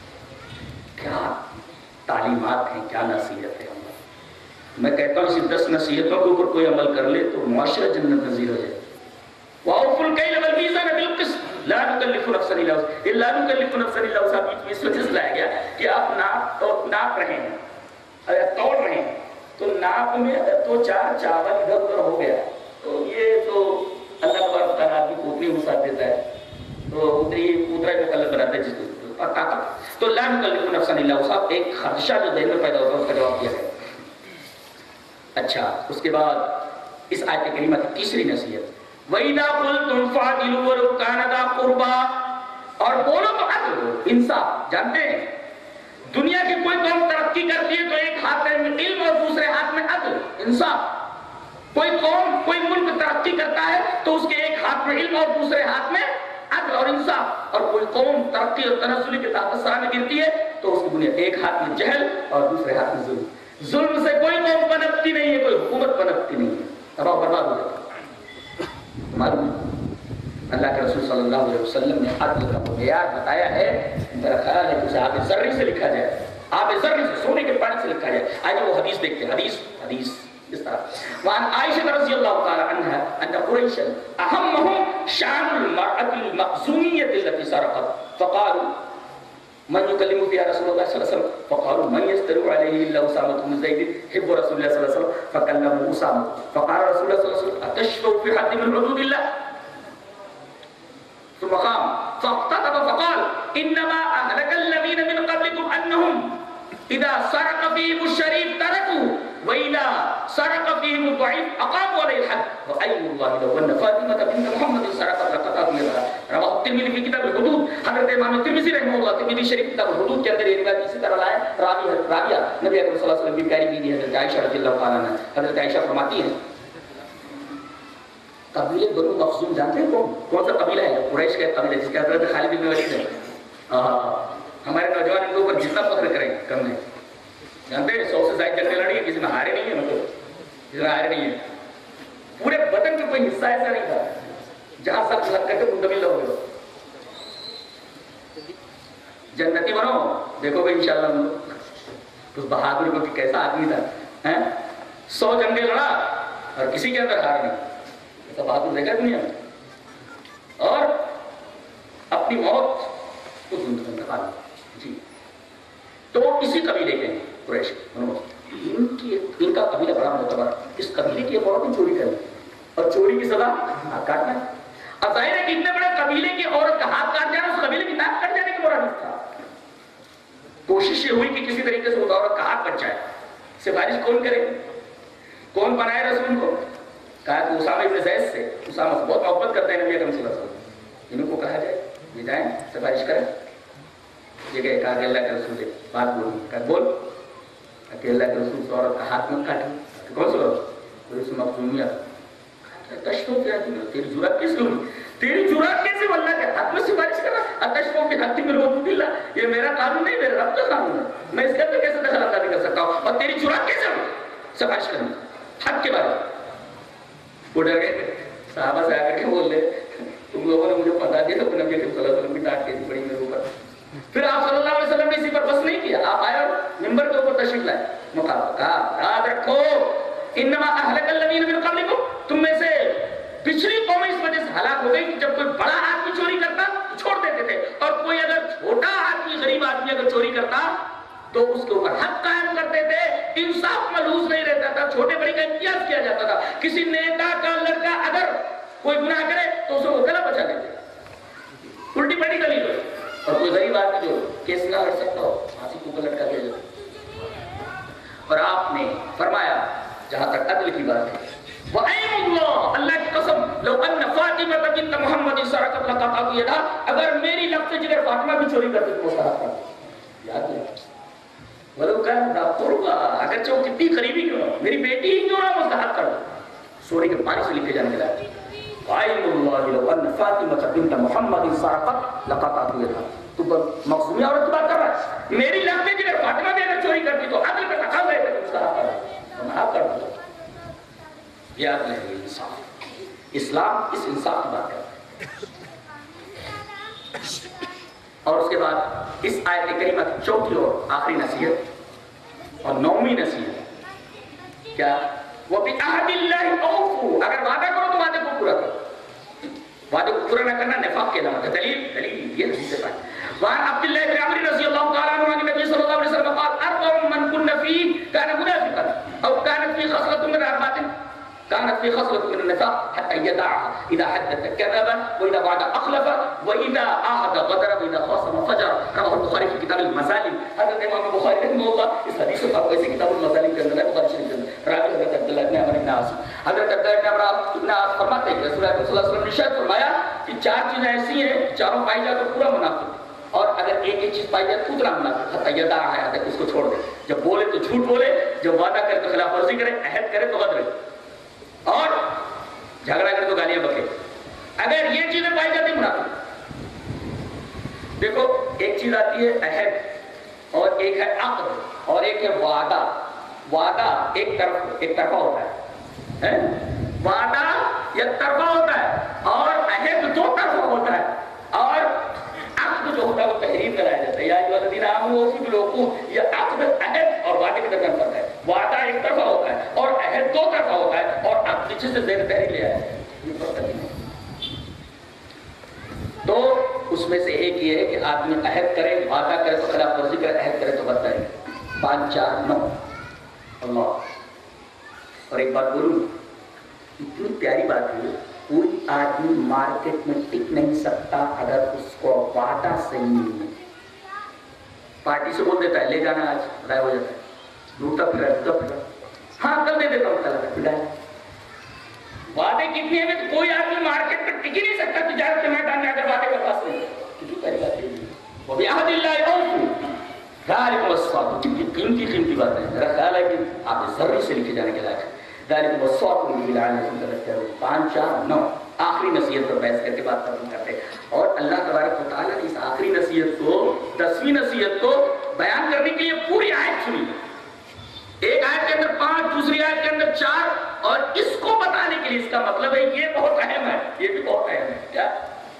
کیا تعلیمات ہیں, کیا نصیحت ہے. میں کہتا ہوں اسی 10 نصیحتوں کے اوپر کوئی عمل کر لے تو معاشرہ جنت نظیر ہو جائے. وَأَوْفُوا الْكَيْلَ وَالْمِيزَانَ بِالْقِسْطِ لَا نُكَلِّفُ نَفْسًا إِلَّا وُسْعَهَا إِلَّا نُكَلِّفُ نَفْسًا إِلَّا وُسْعَهَا. بیچ میں اس وجہ سے لایا گیا کہ آپ ناپ رہے ہیں, اگر توڑ رہے ہیں تو ناپ میں اگر 2-4 چاول ادھر ادھر ہو گیا تو یہ تو اللہ تبارک و تعالیٰ آدمی کو اتنی وسعت دیتا ہے تو اتنا جو کلر بناتا ہے جس کو اور طاقت. تو لا نُكَلِّفُ نَفْسًا إِلَّا وُسْعَهَا, ایک خدشہ جو ذہن میں پیدا ہوتا ہے اس کا جواب دیا ہے. اچھا اس کے بعد اس آیت کریمہ کی تیسری نصیحت وَإِذَا قُلْتُمْ فَعْدِلُوا وَلَوْ كَانَ ذَا قُرْبَىٰ, اور بولو تو عدل, انصاف. جانتے ہیں دنیا کی کوئی قوم ترقی کرتی ہے تو ایک ہاتھ میں علم اور دوسرے ہاتھ میں عدل انصاف. کوئی قوم کوئی ملک ترقی کرتا ہے تو اس کے ایک ہاتھ میں علم اور دوسرے ہاتھ میں عدل اور انصاف. اور کوئی قوم ترقی اور تنزلی کے تحت سرا میں گرتی ہے تو اس کی بنیاد ایک ہاتھ میں جہل اور دوسرے ہاتھ میں ظلم. ظلم سے کوئی قوم پنپتی نہیں ہے, کوئی حکومت پنپتی نہیں ہے, تباہ برباد ہو جاتی ہے. معلوم اللہ کے رسول صلی اللہ علیہ وسلم نے عدل کا معیار بتایا ہے. میرا خیال ہے کہ اسے آب زرعی سے لکھا جائے, آب زرعی سے, سونے کے پانی سے لکھا جائے. آئیے وہ حدیث دیکھتے ہیں. حدیث اس طرح وعن عائشہ رضی اللہ تعالی عنہا ان قریشا اہمهم شان المرأة المخزومیة التي سرقت فقالوا من يكلم فيها رسول الله صلى الله عليه وسلم فقالوا من يستر عليه الا اسامة بن زيد حب رسول الله صلى الله عليه وسلم فكلموا اسامة فقال رسول الله صلى الله عليه وسلم اتشفع في حد من حدود الله ثم قام فاقتطب فقال انما اهلك الذين من قبلكم انهم اذا سرق فيهم الشريف تركوه واذا سرق فيهم الضعيف اقاموا عليه الحد وايم الله لو ان فاطمه بنت محمد سرقت لقطعت يدها. رواه الترمذي في كتاب الحدود. حضرت امام ترمذی رحمہ اللہ ترمذی شریف کتاب الحدود کے اندر یہ روایت اسی طرح لائے. راویہ نبی اکرم صلی اللہ علیہ وسلم کی پیاری بیوی حضرت عائشہ رضی اللہ تعالی عنہا. حضرت عائشہ فرماتی ہیں قبیلے بنو مخزوم جانتے ہیں کون سا قبیلہ ہے؟ قریش کا قبیلہ جس کے حضرت خالد بن ولید ہے. ہمارے نوجوان ان کے اوپر جتنا فخر کریں کم نہیں. جانتے ہیں 100 سے زائد جنگیں لڑی ہیں, کسی میں ہارے نہیں ہیں, مطلب کسی میں ہارے نہیں ہیں. پورے بدن میں کوئی حصہ ایسا نہیں تھا جہاں سب لگ کر کے منتقل ہو گئے. جنتی بنو, دیکھو گے انشاءاللہ اس بہادر کو کہ کیسا آدمی تھا, 100 جنگیں لڑا اور کسی کے اندر ہار نہیں. ایسا بہادر دیکھا دنیا میں, اور اپنی موت کو زندگی میں جی. تو اسی قبیلے کے ہیں قریش, ان کا قبیلہ بڑا معتبر. اس قبیلے کی ایک عورت نے چوری کری اور چوری کی سزا ہاتھ کاٹنا. اب ظاہر ہے کہ اتنے بڑے قبیلے کی عورت کا ہاتھ کاٹ جانا اس قبیلے کی ناک کٹ جانے کی مراد تھا. کوشش یہ ہوئی کہ کسی طریقے سے اس عورت کا ہاتھ بچ جائے. سفارش کون کرے, کون بنائے رسول کو؟ کہا کہ اسامہ ابن زید سے. اسامہ سے بہت محبت کرتے ہیں نبی اکرم صلی اللہ علیہ وسلم. انہوں کو کہا جائے یہ جائیں سفارش کریں. یہ کہ کہا کہ اللہ کے رسول سے بات بول. کہا بول کہ اللہ کے رسول سے عورت کا ہاتھ مت کاٹیں. کون سی عورت؟ اس مخزومیہ. تشفو فی حد من, تیری جرات کیسے ہوئی؟ تیری جرات کیسے اللہ کے حق میں سفارش کرنا؟ تشفو فی حد من حدود اللہ, یہ میرا قانون نہیں, میرا رب کا قانون ہے. میں اس کے اندر کیسے دخل اندازی کر سکتا ہوں؟ اور تیری جرات کیسے ہوئی سفارش کرنا حق کے بارے میں؟ وہ ڈر گئے. صحابہ سے آ کر کے بول رہے تم لوگوں نے مجھے پتا دیا تو نبی صلی اللہ علیہ وسلم کی ڈانٹ کیسی پڑی میرے اوپر. پھر آپ صلی اللہ علیہ وسلم نے اسی پر بس نہیں کیا, آپ آئے اور منبر کے اوپر تشریف لائے. مقابلہ کہا یاد رکھو انما اہلک الذین من قبلکم, تم میں سے پچھلی قومیں اس وجہ سے ہلاک ہو گئی کہ جب کوئی بڑا آدمی چوری کرتا چھوڑ دیتے تھے, اور کوئی اگر چھوٹا آدمی غریب آدمی اگر چوری کرتا تو اس کے اوپر حق قائم کرتے تھے. انصاف ملحوظ نہیں رہتا تھا, چھوٹے بڑے کا امتیاز کیا جاتا تھا. کسی نیتا کا لڑکا اگر کوئی گناہ کرے تو اسے وہ گلا بچا دیتے, الٹی پلٹی گلی اور کوئی غریب آدمی جو کیس نہ لڑ سکتا ہو پھانسی کو لٹکا دیا جاتا. اور آپ نے فرمایا جہاں تک عدل کی بات ہے وَأَيْمُ اللَّهِ اللہ کی قسم لو ان فاطمہ بنت محمد سرقت لقطعت یدها اگر میری لفظ جگر فاطمہ بھی چوری کرتی تو وہ سرقت کرتی. یاد ہے ولو کان ذا قربا اگر وہ کتنی قریبی کیوں نہ میری بیٹی ہی کیوں نہ مستحق کر سونے کے پانی سے لکھے جانے کے لائق. وَأَيْمُ اللَّهِ لو ان فاطمہ بنت محمد سرقت لقطعت یدها تو مخصومی عورت کی بات کر رہا ہے. میری لفظ جگر فاطمہ بھی اگر چوری کرتی تو عدل کا تقاضا ہے کہ مستحق کر معاف کر دو. یاد رہے انصاف. اسلام اس انصاف کی بات کرتا ہے. اور اس کے بعد اس آیت کریمہ کی چوتھی اور آخری نصیحت اور نومی نصیحت کیا وَبِعَهْدِ اللَّهِ أَوْفُوا اگر وعدہ کرو تو وعدے کو پورا کرو. وعدے کو پورا نہ کرنا نفاق کے علامت ہے. دلیل یہ حدیث ہے. وعن عبد الله بن عمرو رضی اللہ تعالی عنہ عن النبي صلی اللہ علیہ وسلم قال أربع من كن فيه كان منافقا أو كانت فيه خصلة من أربعة كانت في خصلة من النفاق حتى يدعها إذا حدث كذبا وإذا وعد أخلف وإذا عاهد غدر وإذا خاصم فجر. رواه البخاري في كتاب المظالم. حضرت امام البخاری رحمہ اللہ اس حدیث کو ایسے کتاب المظالم کے اندر بخاری شریف کے اندر راوی حضرت عبداللہ بن عمرو بن عاص حضرت عبداللہ بن عاص فرماتے ہیں رسول اللہ صلی اللہ علیہ وسلم نے ارشاد فرمایا کہ چار چیزیں ایسی ہیں چاروں پائی جائے تو پورا منافق اور اگر ایک ایک چیز پائی جائے تو اتنا منافق حتی یدعها ہے اس کو چھوڑ دے. جب بولے تو جھوٹ بولے جب وعدہ کرے تو خلاف ورزی کرے عہد کرے تو غدر اور جھگڑا کرے تو گالیاں بکے. اگر یہ چیزیں پائی جاتی منافق. دیکھو ایک چیز آتی ہے عہد اور ایک ہے عقد اور ایک ہے وعدہ. وعدہ ایک طرفہ ہوتا ہے وعدہ یک طرفہ ہوتا ہے اور عہد دو طرفہ ہوتا ہے اور عقد جو ہوتا ہے وہ تحریر کرایا جاتا ہے. یا جو الذین آمنوا اوفوا بالعقود یہ عقد عہد اور وعدے کے درمیان فرق ہے. وعدہ ایک طرفہ ہوتا ہے اور عہد دو طرفہ ہوتا ہے اور عقد پیچھے سے زیر تحریر لے آیا ہے. یہ فرق ہے. تو اس میں سے ایک یہ ہے کہ آدمی عہد کرے وعدہ کرے تو خلاف ورزی کرے عہد کرے تو بدتر ہے. 5 4 9 اللہ. اور ایک بات بولوں اتنی پیاری بات ہے کوئی آدمی مارکیٹ میں ٹک نہیں سکتا اگر اس کو وعدہ صحیح نہیں ہے. پارٹی سے بول دیتا ہے لے جانا آج ضائع ہو جاتا ہے لوٹا پھرا ہاں کل دے دیتا ہوں کل ہے. وعدے کتنے ہیں تو کوئی آدمی مارکیٹ میں ٹک ہی نہیں سکتا تجارت کے میدان میں اگر وعدے کا پاس نہیں ہے. کتنی پیاری بات ہے. وَبِعَهْدِ اللَّهِ أَوْفُوا ذَلِكَ وَصَّاكُمْ. کتنی قیمتی بات ہے. میرا خیال ہے کہ آپ ذرے سے لکھے جانے کے لائق ہے. ذَلِكَ وَصَّاكُمْ بِهِ لَعَلَّكُمْ تَذَكَّرُونَ. 5 4 9 آخری نصیحت پر بحث کر کے بات ختم کرتے ہیں. اور اللہ تبارک و تعالیٰ نے اس آخری نصیحت کو 10ویں نصیحت کو بیان کرنے کے لیے پوری آیت چنی. ایک آیت کے اندر 5 دوسری آیت کے اندر 4 اور اس کو بتانے کے لیے اس کا مطلب ہے یہ بہت اہم ہے. یہ بھی بہت اہم ہے. کیا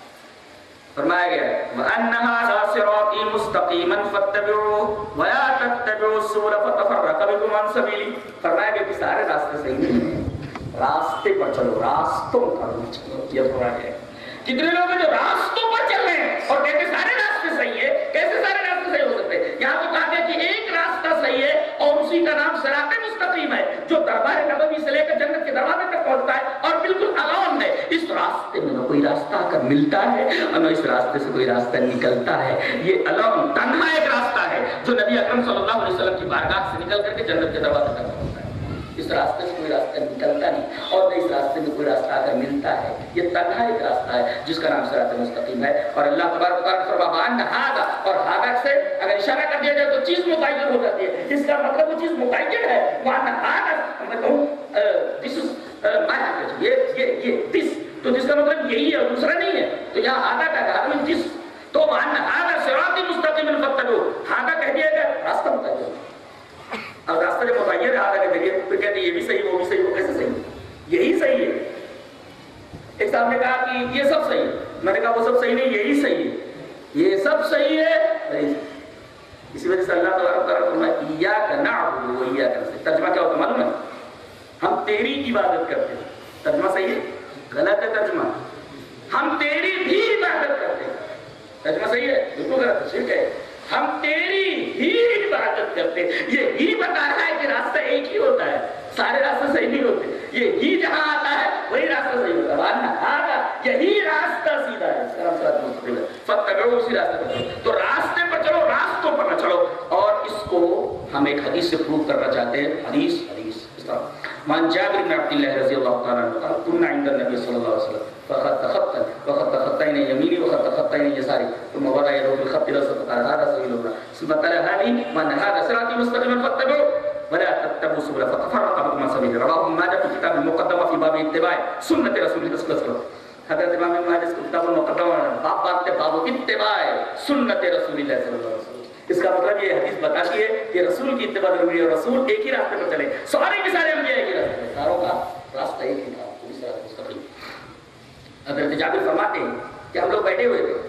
فرمایا گیا ہے وَأَنَّ هَذَا صِرَاطِي مُسْتَقِيمًا فَاتَّبِعُوهُ وَلَا تَتَّبِعُوا السُّبُلَ فَتَفَرَّقَ بِكُمْ عَنْ سَبِيلِهِ. فرمایا گیا کہ سارے راستے صحیح نہیں ہیں. راستے پر چلو راستوں پر چلو. یہ فرمایا گیا ہے. کتنے لوگ ہیں جو راستوں پر چل رہے ہیں اور کہتے ہیں سارے راستے صحیح ہے. کیسے سارے راستے صحیح ہو سکتے ہیں؟ یہاں تو کہا گیا کہ ایک راستہ صحیح ہے اور اسی کا نام صراط مستقیم ہے جو دربار نبوی سے لے کر جنت کے دروازے تک پہنچتا ہے اور بالکل عوام ہے. اس راستے میں نہ کوئی راستہ آ کر ملتا ہے اور نہ اس راستے سے کوئی راستہ نکلتا ہے. یہ علم تنہا ایک راستہ ہے جو نبی اکرم صلی اللہ علیہ وسلم کی بارگاہ سے نکل کر کے جنت کے دروازے تک پہنچتا ہے. اس راستے سے کوئی راستہ نکلتا نہیں اور نہ اس راستے میں کوئی راستہ آ کر ملتا ہے. یہ تنہا ایک راستہ ہے جس کا نام صراط مستقیم ہے. اور اللہ تبارک و تعالیٰ فرمایا وَأَنَّ هَذَا اور ہاذا سے اگر اشارہ کر دیا جائے تو چیز متعین ہو جاتی ہے. اس کا مطلب وہ چیز متعین ہے. وَأَنَّ هَذَا میں کہوں this is my language یہ this تو جس کا مطلب یہی ہے دوسرا نہیں ہے. تو یہاں آدھا کا کہا جس تو وَأَنَّ هَذَا صِرَاطِي مُسْتَقِيمًا فَاتَّبِعُوهُ ہاذا کہہ دیا گیا راستہ متعین. اب راستہ جب متعین ہے آدھا کے ذریعے پھر کہتے ہیں یہ بھی صحیح وہ بھی صحیح وہ کیسے صحیح یہی صحیح ہے. ایک صاحب نے کہا کہ یہ سب صحیح ہے. میں نے کہا وہ سب صحیح نہیں یہی صحیح ہے. یہ سب صحیح ہے. اسی وجہ سے اللہ تعالیٰ فرمایا ایاک نعبد و ایاک نستعین. ترجمہ کیا ہوتا ہے معلوم ہے؟ ہم تیری عبادت کرتے ہیں. ترجمہ صحیح ہے؟ غلط ہے ترجمہ. ہم تیری بھی عبادت کرتے ہیں. ترجمہ صحیح ہے؟ بالکل غلط ہے شرک ہے. ہم تیری ہی عبادت کرتے ہیں. یہ ہی بتا رہا ہے کہ راستہ ایک ہی ہوتا ہے. سارے راستے صحیح نہیں ہوتے. یہ ہی جہاں آتا ہے وہی راستہ صحیح ہوتا ہے. یہی راستہ سیدھا ہے. اس کا نام صراط مستقیم ہے. فتبعوا، اسی راستے پر چلو. تو راستے پر چلو، راستوں پر نہ چلو. اور اس کو ہم ایک حدیث سے پروف کرنا چاہتے ہیں. حدیث اس طرح مان جابر بن عبد الله رضی اللہ تعالیٰ عنہ قال كنا عند النبي صلی اللہ علیہ وسلم فخط خطين يميني وخط خطين يساري ثم وضع يده في الخط الأسود فقال هذا سبيل الله ثم قال هذه من هذا صراطي مستقيما فاتبعوا ولا تتبعوا سبلا فتفرق بكم عن سبيله. رواه ماجه في كتاب المقدمة في باب اتباع سنة رسول الله صلی اللہ علیہ وسلم. حضرت امام ماجه اس کتاب المقدمہ باب اتباع سنة رسول الله صلی اللہ علیہ وسلم. اس کا مطلب یہ حدیث بتاتی ہے کہ رسول کی اتباع ضروری ہے اور رسول ایک ہی راستے پر چلے. سارے کے سارے انبیاء ایک ہی راستے پر، ساروں کا راستہ ایک ہی تھا، پوری صراط مستقیم. حضرت جابر فرماتے ہیں کہ ہم لوگ بیٹھے ہوئے تھے،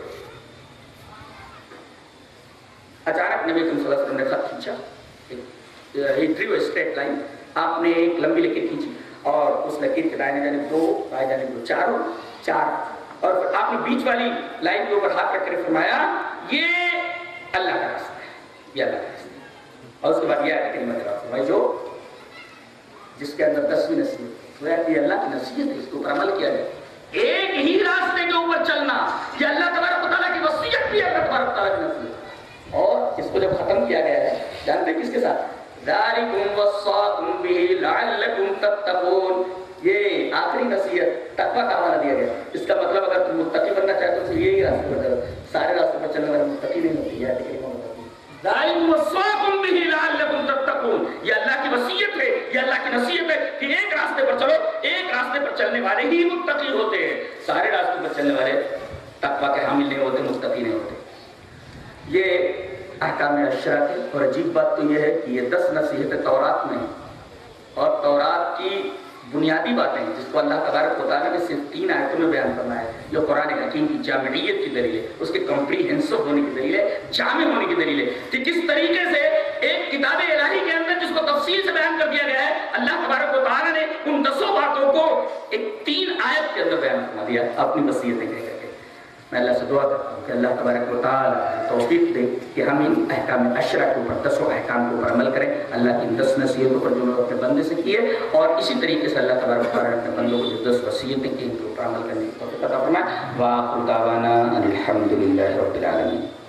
اچانک نبی صلی اللہ علیہ وسلم نے خط کھینچا. He drew a straight line. آپ نے ایک لمبی لکیر کھینچی اور اس لکیر کے دائیں جانب 2 بائیں جانب 2 4 اور پھر آپ نے بیچ والی لائن کے اوپر ہاتھ رکھ کر فرمایا یہ اللہ کا راستہ ہے، یہ اللہ کا راستہ ہے. اور اس کے بعد یہ آیت کریمہ فرمائی جو جس کے اندر 10ویں نصیحت یہ اللہ کی نصیحت ہے، اس کے اوپر عمل کیا جائے. ایک ہی راستے کے اوپر چلنا یہ اللہ تبارک و تعالیٰ کی وصیت بھی ہے، اللہ تبارک و تعالیٰ کی نصیحت. اور اس کو جب ختم کیا گیا ہے جانتے ہیں کس کے ساتھ؟ ذالکم وصاکم بہ لعلکم تتقون. یہ آخری نصیحت تقویٰ کا حوالہ دیا گیا. اس کا مطلب اگر تم متقی بننا چاہتے ہو تو یہی راستے پر چلو. سارے راستے پر چلنے والے متقی نہیں ہوتی ہے. ذالکم وصاکم بہ لعلکم تتقون. یہ اللہ کی وصیت ہے، یہ اللہ کی نصیحت ہے کہ ایک راستے پر چلو. ایک راستے پر چلنے والے ہی متقی ہوتے ہیں. سارے راستے پر چلنے والے تقویٰ کے حامل نہیں ہوتے، متقی نہیں ہوتے. یہ احکام عشرہ ہے. اور عجیب بات تو یہ ہے کہ یہ 10 نصیحتیں تورات میں ہیں اور تورات کی بنیادی باتیں جس کو اللہ تبارک و تعالیٰ نے صرف 3 آیتوں میں بیان کرنا ہے. جو قرآن حکیم کی جامعیت کی دلیل ہے، اس کے کمپریہنسو ہونے کی دلیل ہے، جامع ہونے کی دلیل ہے کہ کس طریقے سے ایک کتاب الہی کے اندر جس کو تفصیل سے بیان کر دیا گیا ہے، اللہ تبارک و تعالیٰ نے ان 10 باتوں کو ایک 3 آیت کے اندر بیان فرما دیا اپنی وصیتیں کہہ کر کے. میں اللہ سے دعا کرتا ہوں کہ اللہ تبارک و تعالیٰ توفیق دے کہ ہم ان احکام عشرہ کے اوپر 10 احکام کے اوپر عمل کریں. اللہ کی ان 10 نصیحتوں پر جو لوگ اپنے بندے سے کیے اور اسی طریقے سے اللہ تبارک و تعالیٰ نے اپنے بندوں کو جو 10 وصیتیں کی ان کے اوپر عمل کرنے کی توفیق عطا فرمائے. وآخر دعوانا ان الحمد للہ رب العالمین.